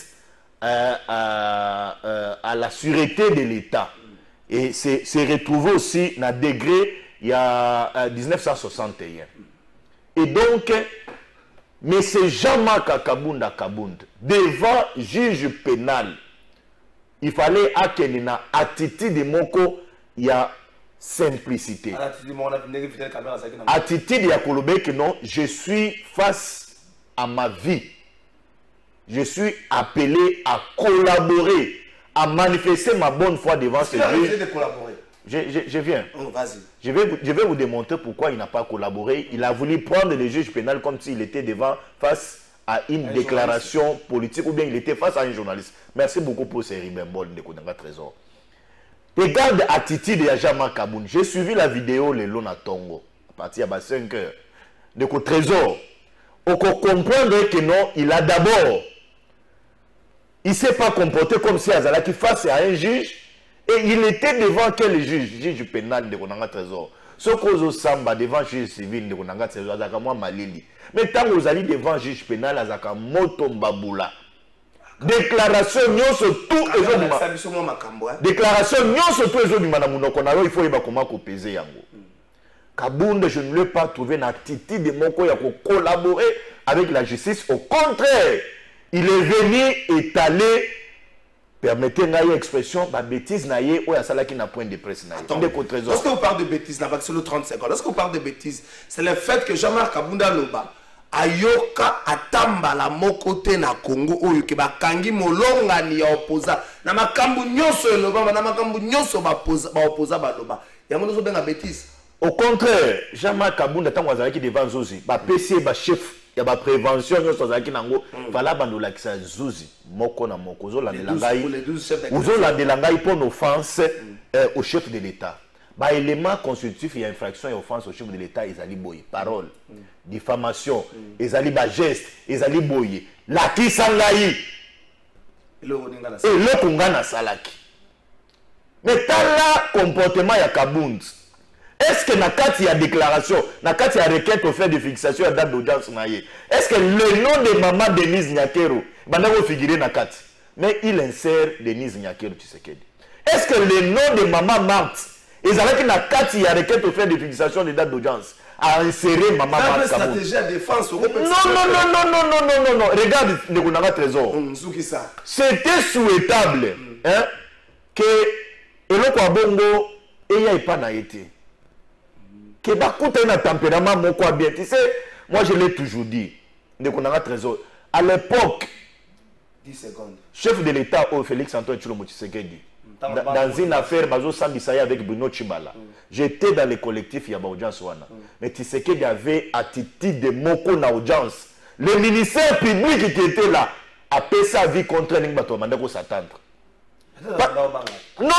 à la sûreté de l'État. Et c'est retrouvé aussi dans le degré il y a 1961. Et donc, M. Jean-Marc Kabound à Kabound, devant juge pénal, il fallait qu'il y ait une attitude de Moko, il y a simplicité. Attitude de Yakolobé que non, je suis face à ma vie. Je suis appelé à collaborer, à manifester ma bonne foi devant ce juge. Je viens. Oh, vas-y. Je vais vous démontrer pourquoi il n'a pas collaboré. Il a voulu prendre le juge pénal comme s'il était face à une déclaration politique ou bien il était face à un journaliste. Merci beaucoup pour ces rimbemboles de Kodanga Trésor. Regarde l'attitude de Jean-Marc Kabound. J'ai suivi la vidéo le long à Tongo. À partir de 5 heures. De Trésor. On comprendre que non, il a d'abord. Il ne s'est pas comporté comme si Azala qui face à un juge. Et il était devant quel juge? Juge pénal de Konanga Trésor. Ce qu'on samba devant juge civil de Konanga Trésor, Azaka moi Malili. Mais tant que vous allez devant juge pénal, Azaka Moto Mbaboula. Déclaration nyonso tout ezobima. Déclaration nyonso tout ezobima na munoko na yo il faut yeba comment peser yango. Kabound, je ne l'ai pas trouvé une attitude de Moko ya collaborer avec la justice. Au contraire, il est venu étaler. Permettez-moi une expression, ma bêtise naïe ou à cela qui n'a point de presse naïe. Lorsque vous parlez de bêtise, c'est le 30 secondes. Lorsque vous parlez de bêtise, c'est le fait que Jean-Marc Kabound Loba ayoka atambala moko te na Congo oyo ke bakangi molongani ya opposa na makambu nyonso elobama na makambu nyonso ba opposa baloba yango nozo benga bêtise. Au contraire, Jean-Marc Kabunda tango azalaki devant Zuzi ba PC ba chef ya ba prévention nyonso azalaki nango vala bandola kisa Zuzi moko na moko zo la de ngai pour offense au chef de l'État. Bah, élément constitutif et infraction et offense au chef de l'État, ils allaient boyer. Parole, diffamation, ils allaient bas geste, ils allaient boyer. La qui s'engaille. Et le Kungana Salaki. Mais t'as là comportement ya Kabund. Est-ce que Nakati y a déclaration, Nakati y a requête au fait de fixation à date d'audience naïe? Est-ce que le nom de maman Denise Nyakero, Bandavo figurer Nakati? Mais il insère Denise Nyakero, tu sais qu'elle dit. Est-ce que le nom de maman Marthe, ils avaient une carte, il y a requête au fait de fixation des dates d'audience à insérer maman Marthe. C'est une stratégie à défense. Non. Regarde le Kunanga Trésor. C'était souhaitable que Eloko Abongo ait pas naïté. Que Bakuta ait un tempérament moko bien. Tu sais, moi je l'ai toujours dit. Le Kunanga Trésor. À l'époque, 10 secondes. Chef de l'État au Félix Antoine Tshilombo Tshisekedi. Dans une affaire, Bazo Sambisaya avec Bruno Chimbala. J'étais dans le collectif, il y a audience. Mais Tshisekedi avait attitude de moko na audience. Le ministère public qui était là a payé sa vie contre Ningbato Mandako s'attendre. Non.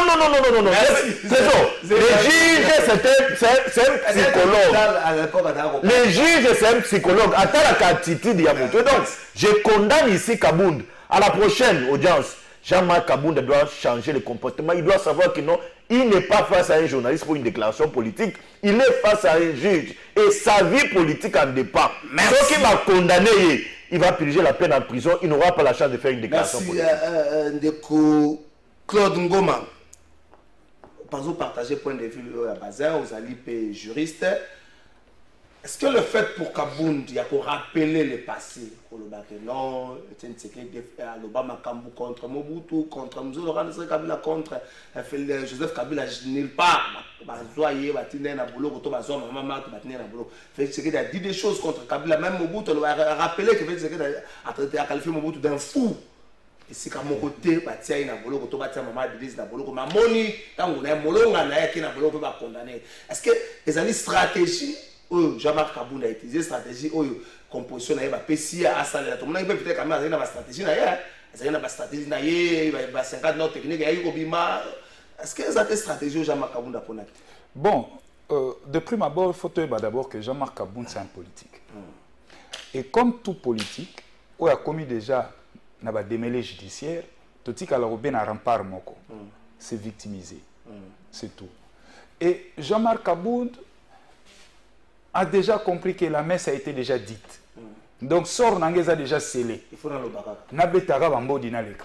Le juge, c'est un psychologue. Le juge, c'est un psychologue. Attends la attitude, Yamoto. Donc, je condamne ici Kabound. À la prochaine audience, Jean-Marc Kabunda doit changer le comportement. Il doit savoir que non, il n'est pas face à un journaliste pour une déclaration politique. Il est face à un juge. Et sa vie politique en dépend. Ce qui m'a condamné, il va purger la peine en prison. Il n'aura pas la chance de faire une déclaration politique. Merci, Claude Ngoma. Par exemple, partager point de vue à Bazin, aux alliés juristes. Est-ce que le fait pour Kabound, il y a pour rappeler le passé, pour le non, l'Obama Kambu contre Mobutu, contre Mzouro, Kabila contre Joseph Kabila, nulle part, Bazoye, Batine, Naboulou, Koto, Bazoa, Maman, Batine, Naboulou. Félix a dit des choses contre Kabila, même Mobutu, on va rappeler que Félix a qualifié Mobutu d'un fou. Et c'est qu'à mon côté, Batia, Naboulou, Koto, Batia, Maman, Denise, Naboulou, Mamoni, quand on a un molonga, qui Naboulou peut pas condamner. Est-ce que les années stratégies, Jean-Marc Kabunda a utilisé stratégie composition na ba PCI à ça là tout le monde peut peut-être quand même avoir stratégie na ya na ba stratégie na ye ba 50 notes techniques ya yuko bima est-ce que ça des stratégies Jean-Marc Kabunda pour naki? Bon, de prime abord il faut d'abord que Jean-Marc Kabunda c'est un politique. Et comme tout politique, on a commis déjà na ba démêlé judiciaire, tout tika la robé na rempart moko. C'est victimisé. C'est tout. Et Jean-Marc Kabunda a déjà compris que la messe a été déjà dite. Donc, sort Nangeza a déjà scellé. Il faut dans le baka. Nabetara Bambo Dinaleka.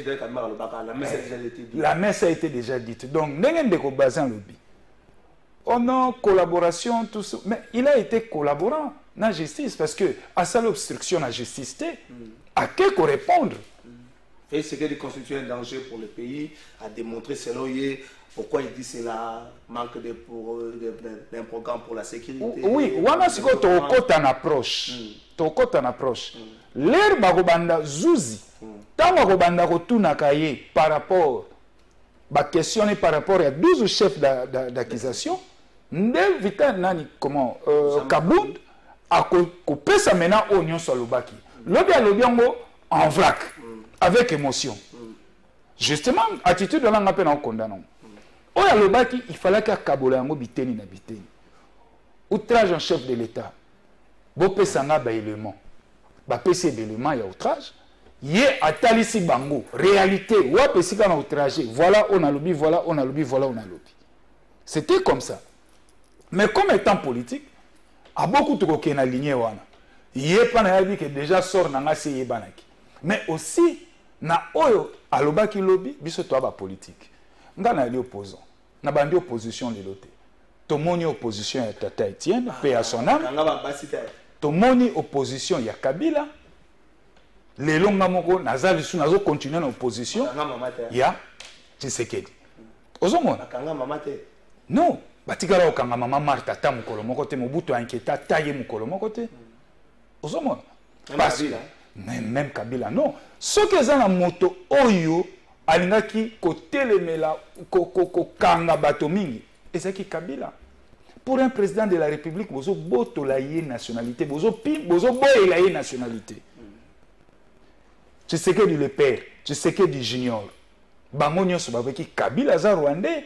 La messe a été déjà dite. Donc, Nengendeko Bazin Lobby. On a collaboration, tout ça. Mais il a été collaborant dans la justice parce que, à ça, l'obstruction à la justice, à qui répondre? Fait ce qui constitue un danger pour le pays, a démontré selon lui. Pourquoi il dit cela? Manque d'un programme pour la sécurité. Oui, wana siko tokota en approche. Tokota en approche. L'air bagobanda Zuzi. Tango bagobanda kotuna kaye par rapport ba questionner par rapport à 12 chefs d'accusation. Nde vita nani comment Kabound a coupé sa mena oignon sur le baki. Lobi a lobiango en vrac avec émotion. Justement, attitude de l'angle peine en condamnant. Il fallait qu'il y ait Kabola yango biteni na biteni. Outrage en chef de l'État. Bopé sanga ba élément. Ba PC d'élément il y a outrage. Yé atalisi bango. Réalité. Ouapé sika na outrage. Voilà on a lobby, voilà on a lobby, voilà on a lobby. C'était comme ça. Mais comme étant politique, a beaucoup de gens qui ont aligné wana. Yé pas na yabi que déjà sort nanga seye banaki. Mais aussi na oyo alobaki lobby biso to ba politique. Ngana ali opposant. Na bandi opposition les lotés. Tomoni opposition ya Tata Etienne, paix à son âme. Tomoni opposition ya Kabila. Les longs namoko nazali sou nazo continuer en opposition. Ya Tshisekedi. Ozomona. Non, batikala okanga mama Martha ta mukolo moko te Mobutu inquiéta taye mukolo moko te. ozomona même Kabila non ce que ça na moto oyo alingaki kotelemela kanga bato mingi ezaki Kabila pour un président de la République bozo botola ye nationalité bozo boyela ye nationalité tu sais que du le père tu sais que du junior bango nyonso babeki Kabila za rwandais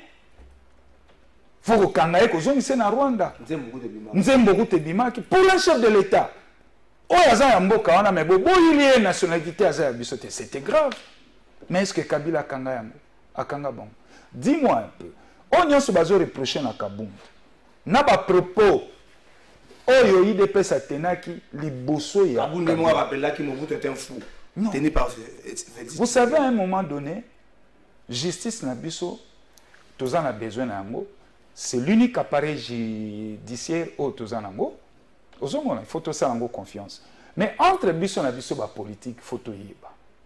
faut que kanga ye kozongisa na Rwanda nzembo kutebimaki pour un chef de l'État. Oh, mboka wana mais bobo il est nationalité à bisote, c'était grave. Mais est-ce que Kabila a kanga bon? Dis-moi un peu. On y a ce bazo reproché na Kabound. Na ba propos oyo IDP satenaki liboso ya Kabound moi rappela qui Mobutu était un fou. Tenu par vous savez à un moment donné justice na biso tozana a besoin na yango, c'est l'unique appareil judiciaire au tozana ngo. Il faut tout ça en confiance. Mais entre biso na biso ba politique, il faut tout yeba.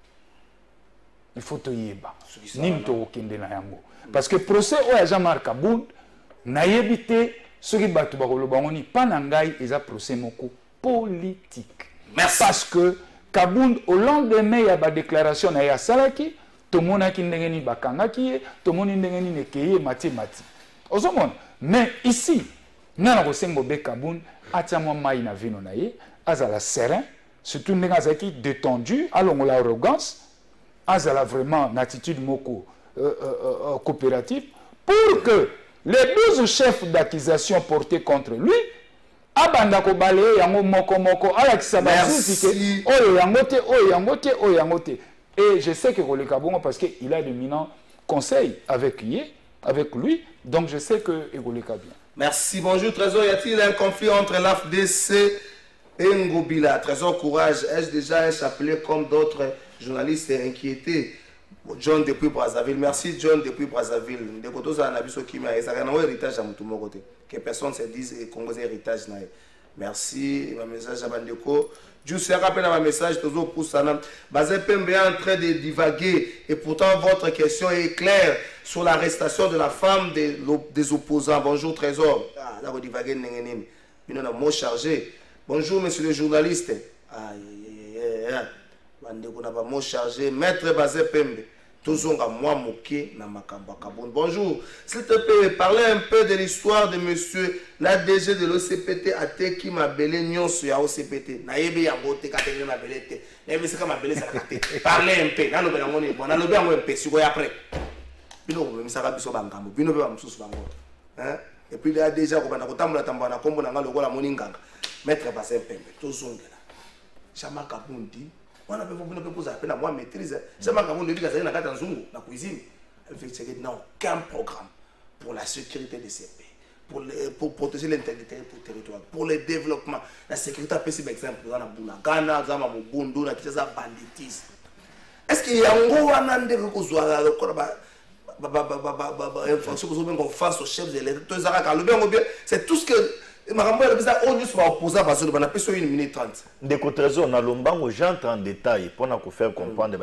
Il faut tout yeba. Nim to okende na yango. Parce que procès o Jean-Marc Kabound na yebité ce qui batu ba koloba ngoni pa na ngai eza procès moko politique. Merci. Parce que Kabound au lendemain il y a ba déclaration na ya salaki, to monaki ndenge ni bakangaki, to moni ndenge ni nekeye mati. Ozomona. Mais ici, nana ko sengo be Kabound Atiamwa maïna vino naye, azala serein, surtout n'engazaki détendu, allons l'arrogance, azala vraiment une attitude moko coopérative, pour que les 12 chefs d'accusation portés contre lui, abandako balaye yango moko, alakisabasiki ke, oyo yangote. Et je sais que Rolé Kabongo, parce qu'il a d'éminents conseils avec lui, donc je sais que Rolé Kabongo. Merci, bonjour Trésor. Y a-t-il un conflit entre l'AFDC et Ngobila? Trésor, courage. Est-ce déjà un chapelet comme d'autres journalistes inquiétés? John depuis Brazzaville. Merci John depuis Brazzaville. De côté, ça n'a pas qui m'a héritage à mon côté. Que personne se dise Congo héritage. Merci. Ma message à Bandeko. Juste rappelle ma message, toujours pour ça. Bazé Pembe est en train de divaguer et pourtant votre question est claire sur l'arrestation de la femme des opposants. Bonjour Trésor. Ah, là, vous divaguez, nous avons mot chargé. Bonjour monsieur le journaliste. Bandeko n'a pas mot chargé. Maître Bazé Pembe. Bonjour, s'il te plaît, parlez un peu de l'histoire de monsieur l'ADG de l'OCPT AT qui m'a belé Nyon sur la OCPT. Parlez un peu. Et puis il a déjà Maître Bazé Pembe, Jean-Marc Kabound dit. On a posé appel à moi maîtrise. C'est ma caméra de vie dans la cuisine. Elle n'a aucun programme pour la sécurité des CP, pour protéger l'intégrité du territoire, pour le développement. La sécurité a par exemple dans la Ghana, dans la Bundu, dans la banditisme. Est-ce qu'il y a un gros anande que vous avez information que vous avez face au chef de l'État? C'est tout ce que. De Trésor, na lombango j'entre en détail pour nous faire comprendre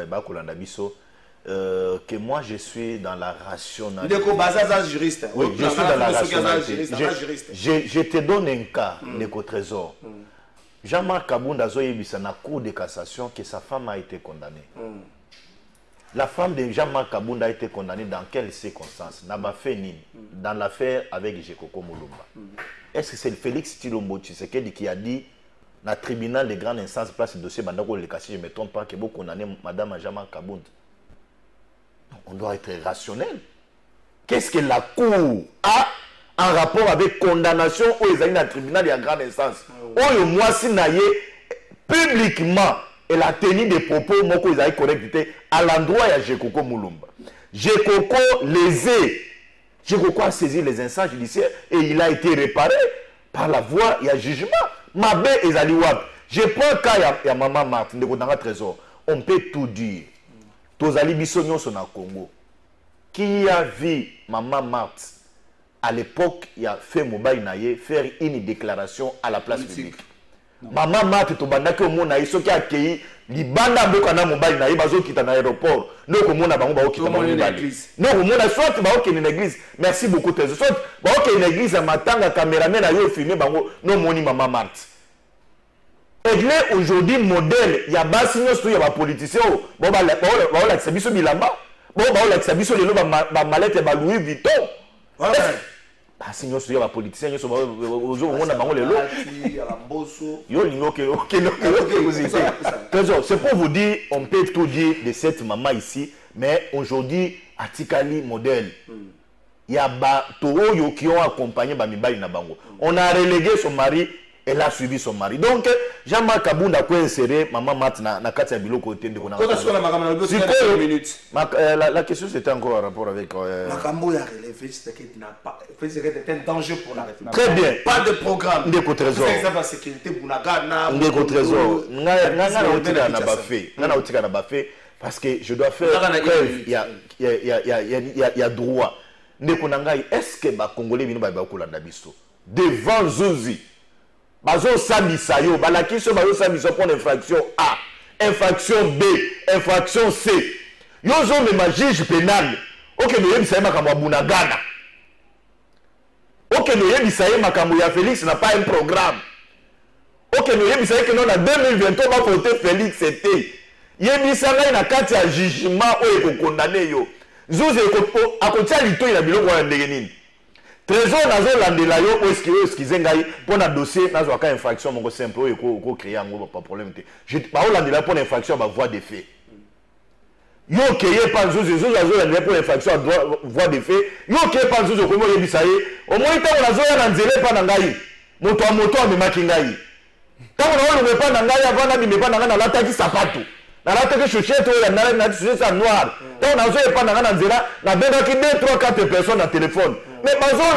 que moi je suis dans la rationalité. Oui, je suis dans la rationalité. Je te donne un cas, de Trésor. Jean-Marc Kabound a dit dans la cour de cassation que sa femme a été condamnée. La femme de Jean-Marc Kabound a été condamnée dans quelles circonstances? Dans l'affaire avec Jekoko Mulumba. Est-ce que c'est Félix Tshilombo Tshisekedi qui a dit dans le tribunal de grande instance place le dossier Bandako le Kassi, je ne me trompe pas, que vous condamnez Madame Jean-Marc Kabound? On doit être rationnel. Qu'est-ce que la Cour a en rapport avec condamnation aux dans le tribunal de grande instance? Oh, moi, si naïe publiquement, elle a tenu des propos moko ils correctés à l'endroit de Jekoko Mulumba. Jekoko lésé. Jekoko a saisi les instances judiciaires et il a été réparé par la voie et le jugement. Mabé et Zaliwab. Je prends le cas de Maman Marthe, de Kodanga Trésor. On peut tout dire. Tozali Bissognon sont au Congo. Qui a vu Maman Marthe à l'époque, il a fait Moubaï faire une déclaration à la place publique. Maman Marthe, tu as dit que ce qui a accueilli, Libanda Bokana Moubaï Naye, Bazo qui est dans l'aéroport. Nous, comme on a qui est dans l'église. Non, on a soit qui est dans l'église. Merci beaucoup, Trésor. Soit qui est dans l'église, à Matanga, caméraman, à yo filmé, non, moni Maman Marthe. Aigle aujourd'hui modèle ya basi nyonso ya ba politicien bon ba la biso bilamba bon ba la biso lelo ba malette ba Louis Vuitton basi nyonso ya ba politicien nyonso ozo ngona bango lelo yo lingo ke c'est pour vous dire on peut tout dire de cette maman ici mais aujourd'hui atikali modèle ya ba to oyo qui ont accompagné ba mibali na bango on a relégué son mari. Elle a suivi son mari. Donc, Jean-Marc Kabunda a inséré maman Mat na Katia Biloko Tende. La question c'était encore en rapport avec. Makambo a relevé, c'est qu'il n'a pas. C'est un danger pour la République. Très bien. Pas de programme. Ndeko Trésor. C'est exemple la sécurité Bounagana. Ndeko Trésor. Nana Otika na Bafé. Nana Otika na Bafé. Parce que je dois faire preuve. Il y a droit. Ndeko Nangai, est-ce que les Congolais viennent à Kolanda Bisto devant Zouzi? Bazo Samisa yo, balakiso bazo Samisa pour infraction A, infraction B, infraction C. Yo zo me juge pénal. Ok, nous yebisa makambo ya Bunagana. Ok, nous yebisa makambo ya Félix n'a pas un programme. Ok, nous yebisa que non en 2023 va voter Félix c'était. Yebisa ngai na kati ya jugement o eko condamné yo. Zuze eko akotia lito ina biloko ya ndenge nini. Trésor nazo landela yo eskize ngai pour na dossier nazo ka infraction moko simple ko créer ngo pas problème te. Je ba landela pour infraction ba voie de fait. Yo keye pas nzuzu nazo landela pour infraction voie de fait. Yo keye pas nzuzu ko mo yebisa ye. Au moins ta nazo ya nzele pa na ngai. Moto amemaki ngai. Ta na lo mepa na ngai avant na bimepa na ngai na lataki sapato. Na lataki chaussette ya na chaussette noire. Ta nazo ya pa na ngai na nzela na benga ki 2 3 4 personnes na téléphone. Mais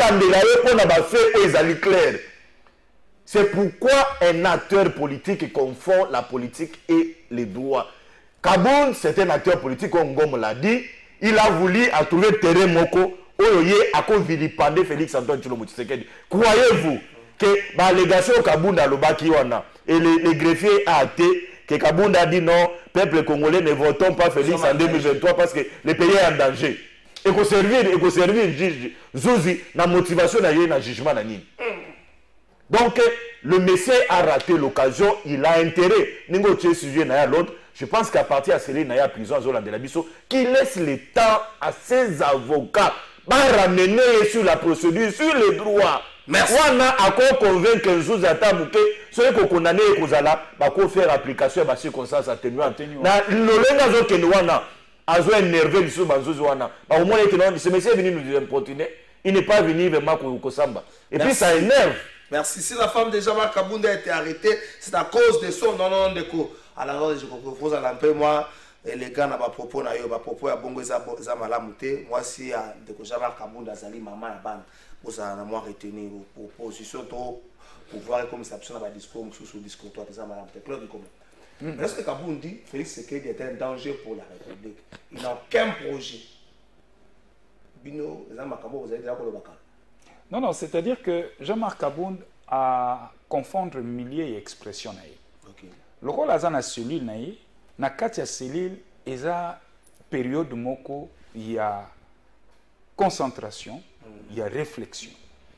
c'est pourquoi un acteur politique confond la politique et les droits. Kaboun, c'est un acteur politique, comme Ngom l'a dit. Il a voulu trouver terrain moko, oyoye, à cause vilipender Félix Antoine Tshilombo Tshisekedi. Croyez-vous que l'allégation Kaboun a l'obaki wana et les greffiers a hâté que Kaboun a dit non, peuple congolais ne votons pas Félix en 2023 parce que le pays est en danger. Et qu'on servir juge Zouzi na motivation na jugement na nini. Donc le monsieur a raté l'occasion, il a intérêt ningo tché sujet na l'autre. Je pense qu'à partir à Céline na prison Zolande la biso qui laisse le temps à ses avocats ba ramener sur la procédure, sur les droits. Merci. On a encore convaincre Zouzi atamuke ceux qui condamné kozala ba ko faire application à circonstances atténuantes. Na lolenga zo kenwana Azo énervé sur Banzouz wana. Bah au moins ce monsieur est venu nous importuner. Il n'est pas venu vraiment Kosamba. Et puis ça énerve. Merci. Si la femme de Jean-Marc Kabunda a été arrêtée, c'est à cause de son non de co. Alors je propose à l'empêche moi les gars n'a pas propos na yo, pas propos à bongo za malamute. Moi si de Jean-Marc Kabunda zali maman ya ban. Pour ça na moi retenir pour position trop pour voir comme ça na ba discours sous discours toi ça malamute. Claude comment. Est-ce que Kaboun dit Félix Tshisekedi est un danger pour la République? Il n'a aucun projet. Bino, vous avez déjà non, c'est-à-dire que Jean-Marc Kaboun a confondre milliers d'expressions. Le rôle de la cellule, na katia cellule, il y a période moko, il y a concentration, il y a réflexion.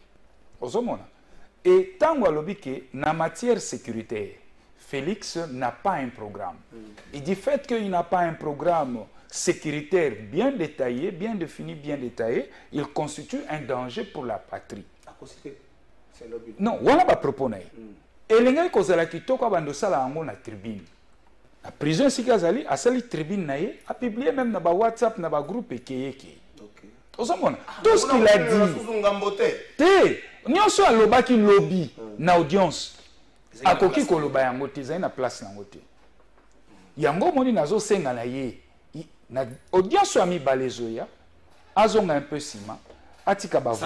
Et tant que na matière sécuritaire, Félix n'a pas un programme. Et du fait qu'il n'a pas un programme sécuritaire bien détaillé, bien défini, bien détaillé, il constitue un danger pour la patrie. Non, voilà ma propos. Et les gens qui ont quitté la tribune. La prison, si Kazali a sali tribune, a publié même dans WhatsApp, dans le groupe Ekeyeke. Tout ce qu'il a dit. Nous sommes lobby, na audience. Akoki koloba yango te za na place nango te yango moni nazo senga na ye na audience ami balezoya azonga un peu sima atika ba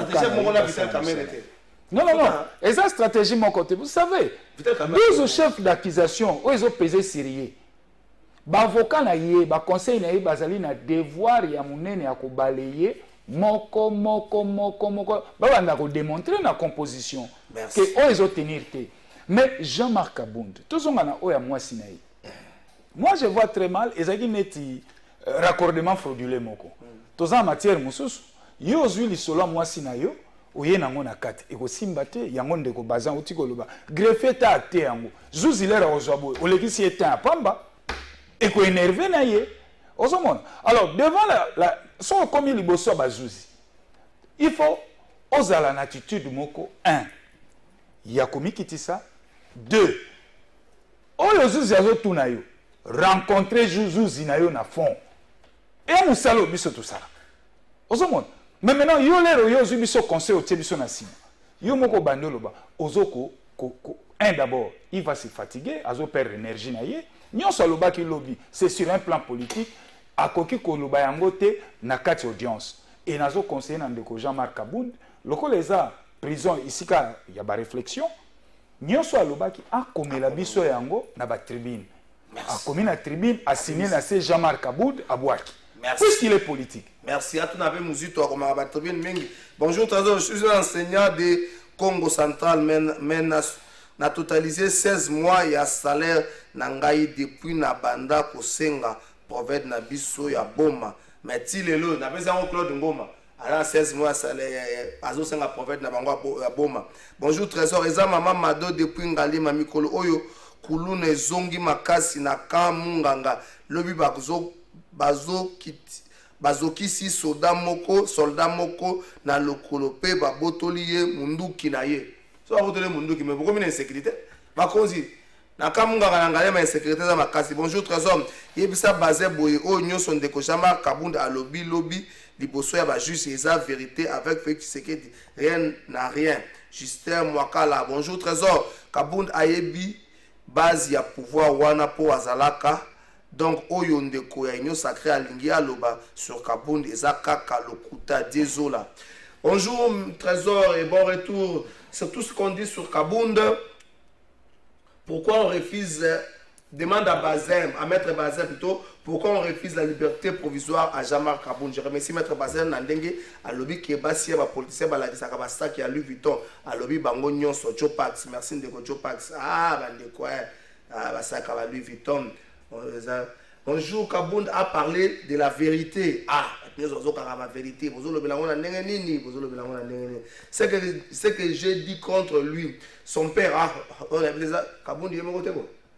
non et ça stratégie mon côté vous savez 12 chefs d'accusation ils ont pesé sérieux ba avocat na ye ba conseil na ye bazali na devoir ya munene ya ko balayer moko ba banda ko démontrer na composition que ils ont tenir te. Mais Jean-Marc Kabunda, tout ce qu'on moi je vois très mal, et ça qui met raccordement frauduleux. Tout ça en matière, il y a eu solo moi sinayo, oye nango na kati ekosimba te yango ndeko bazan uti koloba greffier ta acte yango zuzi lera ozwa boye olekisi ye temps ya pamba ekoénerve na ye ozomona. Alors devant la so komi liboso bazuzi il faut ozala na attitude moko 1 ya komikitisa 2 oyo zuzi azotuna yo rencontrer zuzi na yo na fond et musalo biso tosala ozomona. Mais maintenant, yo lero yo zo biso conseil au biso na sima. Yo moko bandolo ba ozoko un d'abord, il va se fatiguer, azo perdre énergie na ye. Nyonso loba ki lobby, c'est sur un plan politique, akoki ko loba yango te na kati audience. Et nazo conseiller na ndeko Jean-Marc Kabound, loko leza prison ici ka ya ba réflexion. Nyonso loba ki akomela biso yango na ba tribune. Akomi na tribune a signé na C Jean-Marc Kabound abwaki. Puisqu'il est politique. Merci à tout le monde. Bonjour, Trésor. Je suis enseignant de Congo Central, mais n'a totalisé 16 mois et à salaire nangai depuis na banda kosenga prophète na biso ya boma. Mais ti lelo na pesa on Claude Ngoma. Alors 16 mois salaire azo senga prophète na bango ya boma. Bonjour Trésor, eza maman Mado depuis ngali mamikolo oyo kuluna ezongi makasi na kamunganga lobi bazokisi soldat moko na lokolo pe babotoli ye munduki na ye so babotoli munduki mais pourquoi une insécurité bakonzi na kamunga na ngale ma insécurité za makasi. Bonjour Trésor yebisa bazé boye o nyonso ndeko Jean-Marc Kabound a lobby liboso ya ba juste eza vérité avec Félix Tshisekedi rien n'a rien. Justin Mwakala. Bonjour Trésor Kabound ayebi base ya pouvoir wana po azalaka. Donc, oyo ndeko ya union sacrée alingi aloba sur Kabound eza kaka lokuta désola. Bonjour Trésor et bon retour. C'est tout ce qu'on dit sur Kabound. Pourquoi on refuse, demande à Bazem, à Maître Bazem plutôt, pourquoi on refuse la liberté provisoire à Jean-Marc Kabound? Je remercie Maître Bazem Nandenge, à lobby Kebasi, à politicien Balagisa Kabasta qui a Louis Vuitton, à lobby Bango Nyonso, Jopax, merci Ndeko Jopax. Ah, Bandeko, ah, Basaka Louis Vuitton. Bonjour, Kabound a parlé de la vérité. Ah, la vérité. Ce que j'ai dit contre lui, son père, ah, on a ça. Kabound, il est mon côté.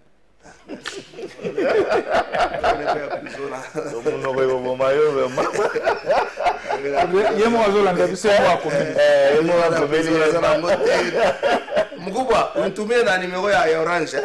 Mkuba, unitumie na numero ya orange.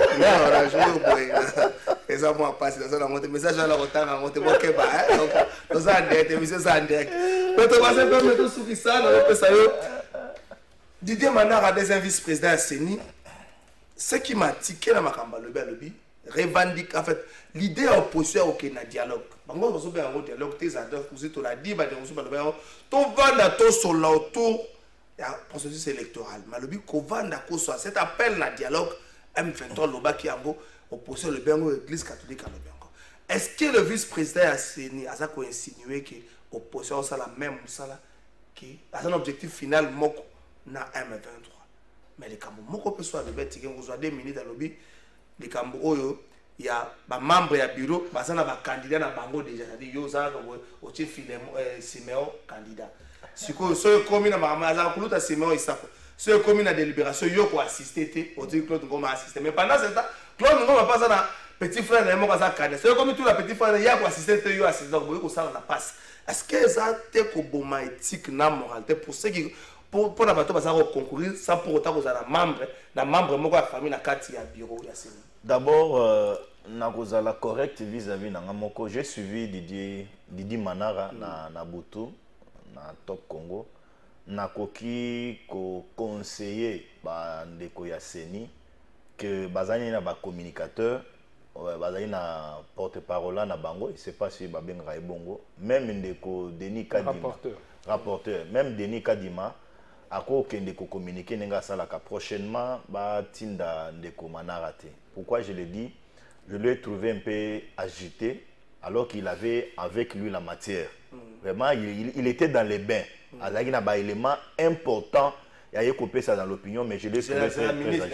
Et ça moi passe dans un message à la retard en monte bokeba donc nous en dette monsieur Sandek mais tu vas se permettre sous ça dans le ça yo Didier Manara des vice-président CENI ce qui m'a tiqué dans ma kamba lobby revendique en fait l'idée opposition au Kenya dialogue bango ko so be en dialogue tes adeurs pour to la dit ba de so ba to vanda to sur autour ya processus électoral malobi ko vanda ko so cet appel na dialogue M23 lobaki yango opposition le Bengo église catholique à le Bengo. Est-ce que le vice-président a signé à ça insinué que l'opposition a la même sala qui a un objectif final moko na M23 mais les cambo moko peut soit le bête qui on soit 2 minutes à lobby les cambo oyo il y a ba membre ya bureau ba ça na ba candidat na bango déjà c'est-à-dire yo ça au chef Filemon Siméon candidat siko so komi na mama za kuluta Siméon isako so komi na délibération yo ko assister té au dit Claude Ngoma assister mais pendant ce temps Claude Ngoma pas ça na petit frère na moko za candidat so komi tout la petit frère ya ko assister té yo assister donc boyo ko ça na passe est-ce que ça té ko boma éthique na moralité pour ceux qui pour na bato ba ça concourir sans pour autant que ça na membre moko ya famille na kati ya bureau ya CENI. D'abord nakozala correct vis-à-vis na ngamoko j'ai suivi Didier Manara na Butu na Top Congo nakoki ko conseiller ba ndeko ya CENI que bazani na ba communicateur bazali na porte-parole na bango, je sais pas si ba benga ebongo, même ndeko Denis Kadima rapporteur même Denis Kadima ako kende ko communiquer nenga salaka prochainement ba tinda ndeko Manara te. Pourquoi je le dis? Je l'ai trouvé un peu agité alors qu'il avait avec lui la matière. Vraiment, il était dans les bains. Il y a un élément important. Il y a coupé ça dans l'opinion, mais je l'ai trouvé très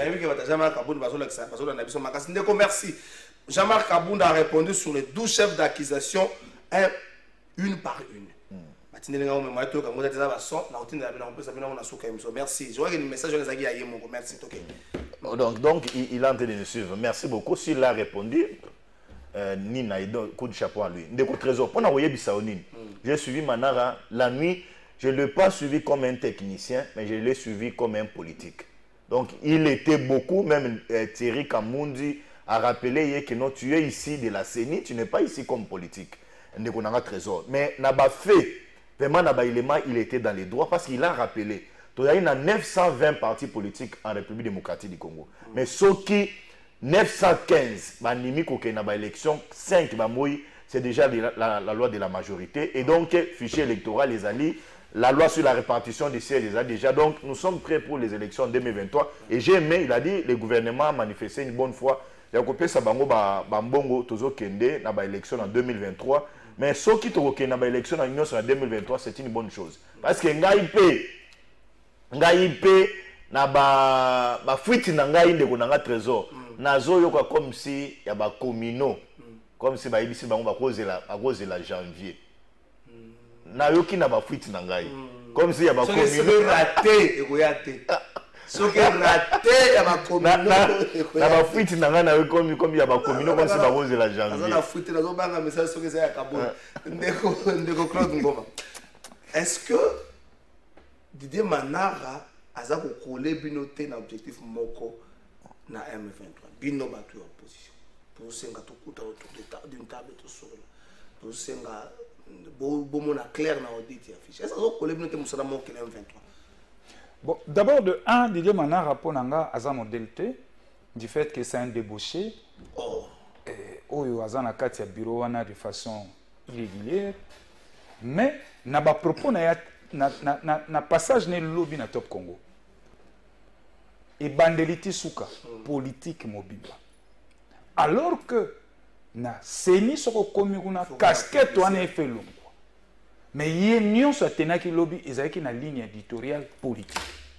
agité. Merci. Jean-Marc Kabound a répondu sur les 12 chefs d'accusation, une par une. Merci. Je vois que le message est merci. Donc, il est en train de nous suivre. Merci beaucoup. S'il a répondu, Nina, il donne coup de chapeau à lui. Trésor, j'ai suivi Manara la nuit. Je ne l'ai pas suivi comme un technicien, mais je l'ai suivi comme un politique. Donc, il était beaucoup, même Thierry Kamundi a rappelé que non, tu es ici de la CENI, tu n'es pas ici comme politique. Trésor. Mais Naba fait, vraiment, il était dans les droits parce qu'il a rappelé. Il y a 920 partis politiques en République démocratique du Congo. Mais ceux qui 915, élection 5, c'est déjà la loi de la majorité. Et donc, fichier électoral, les alliés, la loi sur la répartition des sièges, les a déjà. Donc, nous sommes prêts pour les élections 2023. Et j'ai aimé, il a dit, le gouvernement a manifesté une bonne fois. Il a coupé ça, Bambongo, Tozo Kende, dans l'élection en 2023. Mais ceux qui ont l'élection en 2023, c'est une bonne chose. Parce que Ngaïpe, na fuite na ngai ndeko na trésor. Nazo yoka comme si ya ba comino. Comme si ba ibisi bango ba cause la janvier. Na yoki na ba fuite na ngai. Comme si ya ba comino. C'est raté ekoyate. Soki raté ya ba comino. Na ba fuite na ngai na yoki comme ya ba comino comme si ba cause la janvier. Nazo na fuite nazo banga message soki ça ya kabon. Ndeko Claude Ngoma. Est-ce que Didier Manara aza ko coller binoté na objectif moko na M23 bino batu opposition pour senga to kuta autour d'une table to sur pour senga bo mona clair na audit ya fiche est-ce que coller binoté musala moko na M23? Bon, d'abord de 1, Didier Manara ponanga aza modalité du fait que c'est un débauché. Oyo aza na kati ya bureau wana de façon irrégulière, mais na ba propos na passage ne lobby na Top Congo et bandeliti souka politique mobile alors que na seni soko komi kuna casquette wana fait long mais yé nyonso atenaki lobby ezaki na ligne éditoriale politique.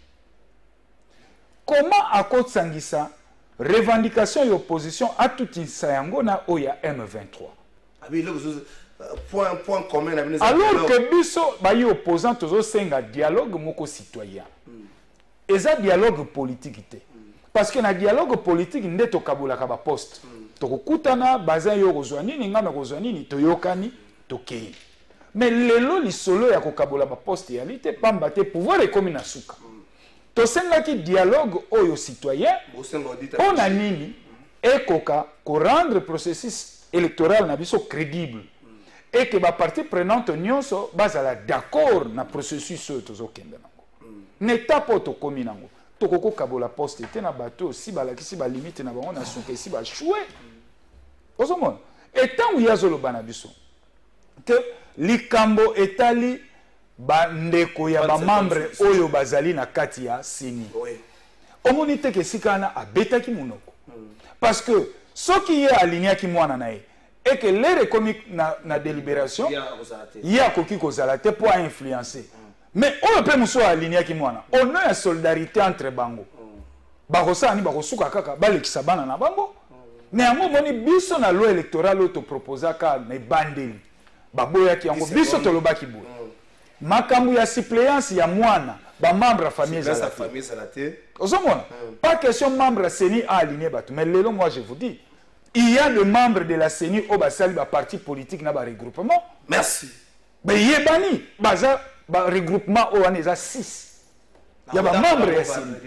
Comment akotangisa revendication et opposition à toute yango na oya M23 point commun alors que biso bayi opposant tozo senga dialogue moko citoyen eza dialogue politique te parce que na dialogue politique nde tokabolaka ba poste tokokutana baza yo kozwa nini ngana kozwa nini toyokani tokei mais lelo lisolo ya kokabola ba poste ya lite pamba te pouvoir ekomi na suka tosengaki dialogue oyo citoyen pona nini ekoka ko rendre processus électoral na biso crédible et que les parties prenantes nyonso bazala d'accord na processus tozokende nango neta po to komi nango tokoko kabola poste te na bateau si balakisi ba limite na bango na suka si ba choué ozomona etango yazoloba na biso que likambo etali bandeko ya ba membre oyo bazali na kati ya sini omoni te ke sikana abetaki monoko parce que soki ye alignaki mwana na ye et que les commis na délibération il y a koki kozala te pour influencer mais on peut muso aligner ki mwana on a solidarité entre bango bakosa ni bakosuka kaka balekisa bana na bango mais yango moni biso na loi électorale auto proposa ka na bandeli baboya ki yango biso tolobaki boye makambu ya suppléance ya mwana ba membre famille zalaté ozomona pas question membre seni a aligner bato mais lelo moi je vous dis il y a le membre de la CENI au basali ba parti politique na ba regroupement. Merci. Mais yebani baza ba regroupement o aneza 6. Il y a ba membre ya CENI.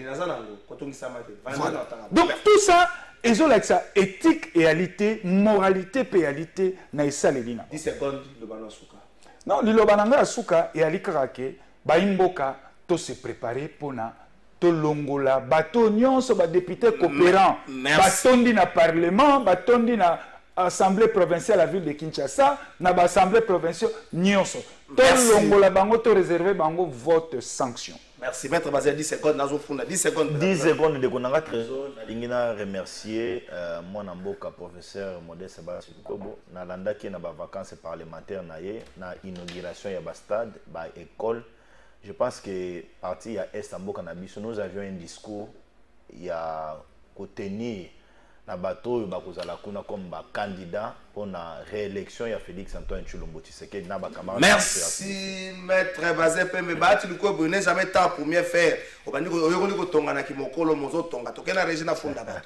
Donc tout ça ezolakisa éthique et réalité, moralité et réalité na esalelina. 10 secondes le bana suka. Non, le bananga suka et alikaka ke ba imboka to se préparer pona Tolongola, bateau nyonso ba député coopérant, batondi na parlement, batondi na assemblée provinciale à la ville de Kinshasa, na ba assemblée provinciale nyonso. Tolongola bango to réserver bango vote sanction. Merci maître Bazia 10 secondes nazo funda 10 secondes. 10 secondes de konanga trésor lingina remercier mon amboka professeur Modeste Sébastien Kobo na landaki na ba vacances parlementaires na ye na inauguration ya ba stade ba école. Je pense que parti à Est Ambo Cannabis, nous avions un discours il y a tenir na bato bakozala kuna comme candidat pour la réélection ya Félix Antoine Tshilombo Tshisekedi na ba camarade. Merci maître Bazé Pembe bati liko brûler jamais temps pour mieux faire. Obandi ko yoko liko tonga na kimokolo mozo tonga tokena Regina Funda ba.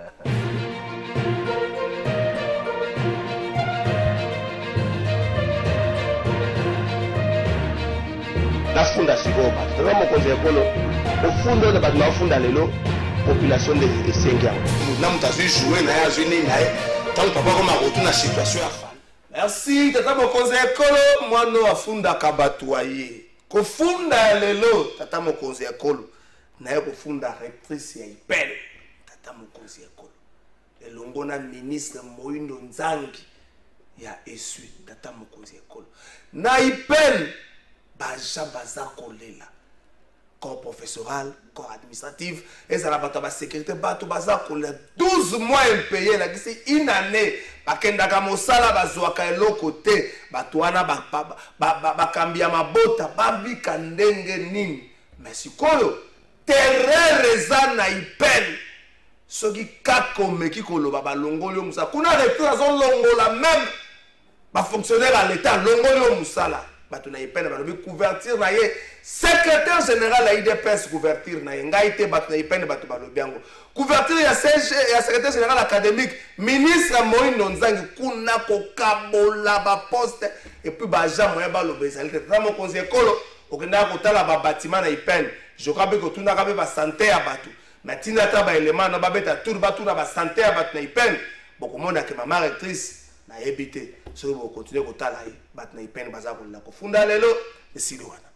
La funda sikoba. Tama mokonzi ekolo. Ofundo na batu na funda lelo. Population de Sengia. Nous avons joué na ya juni na tant papa comme retour na situation ya fan. Merci tata mokonzi ekolo mwana afunda kabatu aye. Ko funda lelo tata mokonzi ekolo na ye ko funda rectrice ya IPEL tata mokonzi ekolo. Elongo na ministre Moindo Nzangi ya ESU tata mokonzi ekolo. Na IPEL baja baza kolela. Corps professoral, corps administratif, et ça va la sécurité, bateau bazar, 12 mois impayés, là, c'est une année, bakenda kamosala bazwaka elo côté, batouana bakambia mabota, babi kandenge nini, mais si koyo, terrain reza na IPEL, soki kakome ki koloba balongolo musa, kuna recteur azon longola même, ba fonctionnaire à l'état, longolo musala. Bato na IPEL ba couverture na ye secrétaire général la IDPS couverture na ye ngaite bato na IPEL bato ba lobiango couverture ya CG ya secrétaire général académique ministre Moindo Nzangi kuna ko kabola ba poste et puis ba ja moya ba lobezali tata mo konzi ekolo okenda ko tala ba bâtiment na IPEL je crois que tuna ka ba santé ya bato mais tina ta ba élément na ba beta tour ba tuna ba santé ya bato na IPEL boko mona ke mama rectrice na ebité so bo continuer ko tala ye bat na IPEL baza ko la ko funda lelo esili wana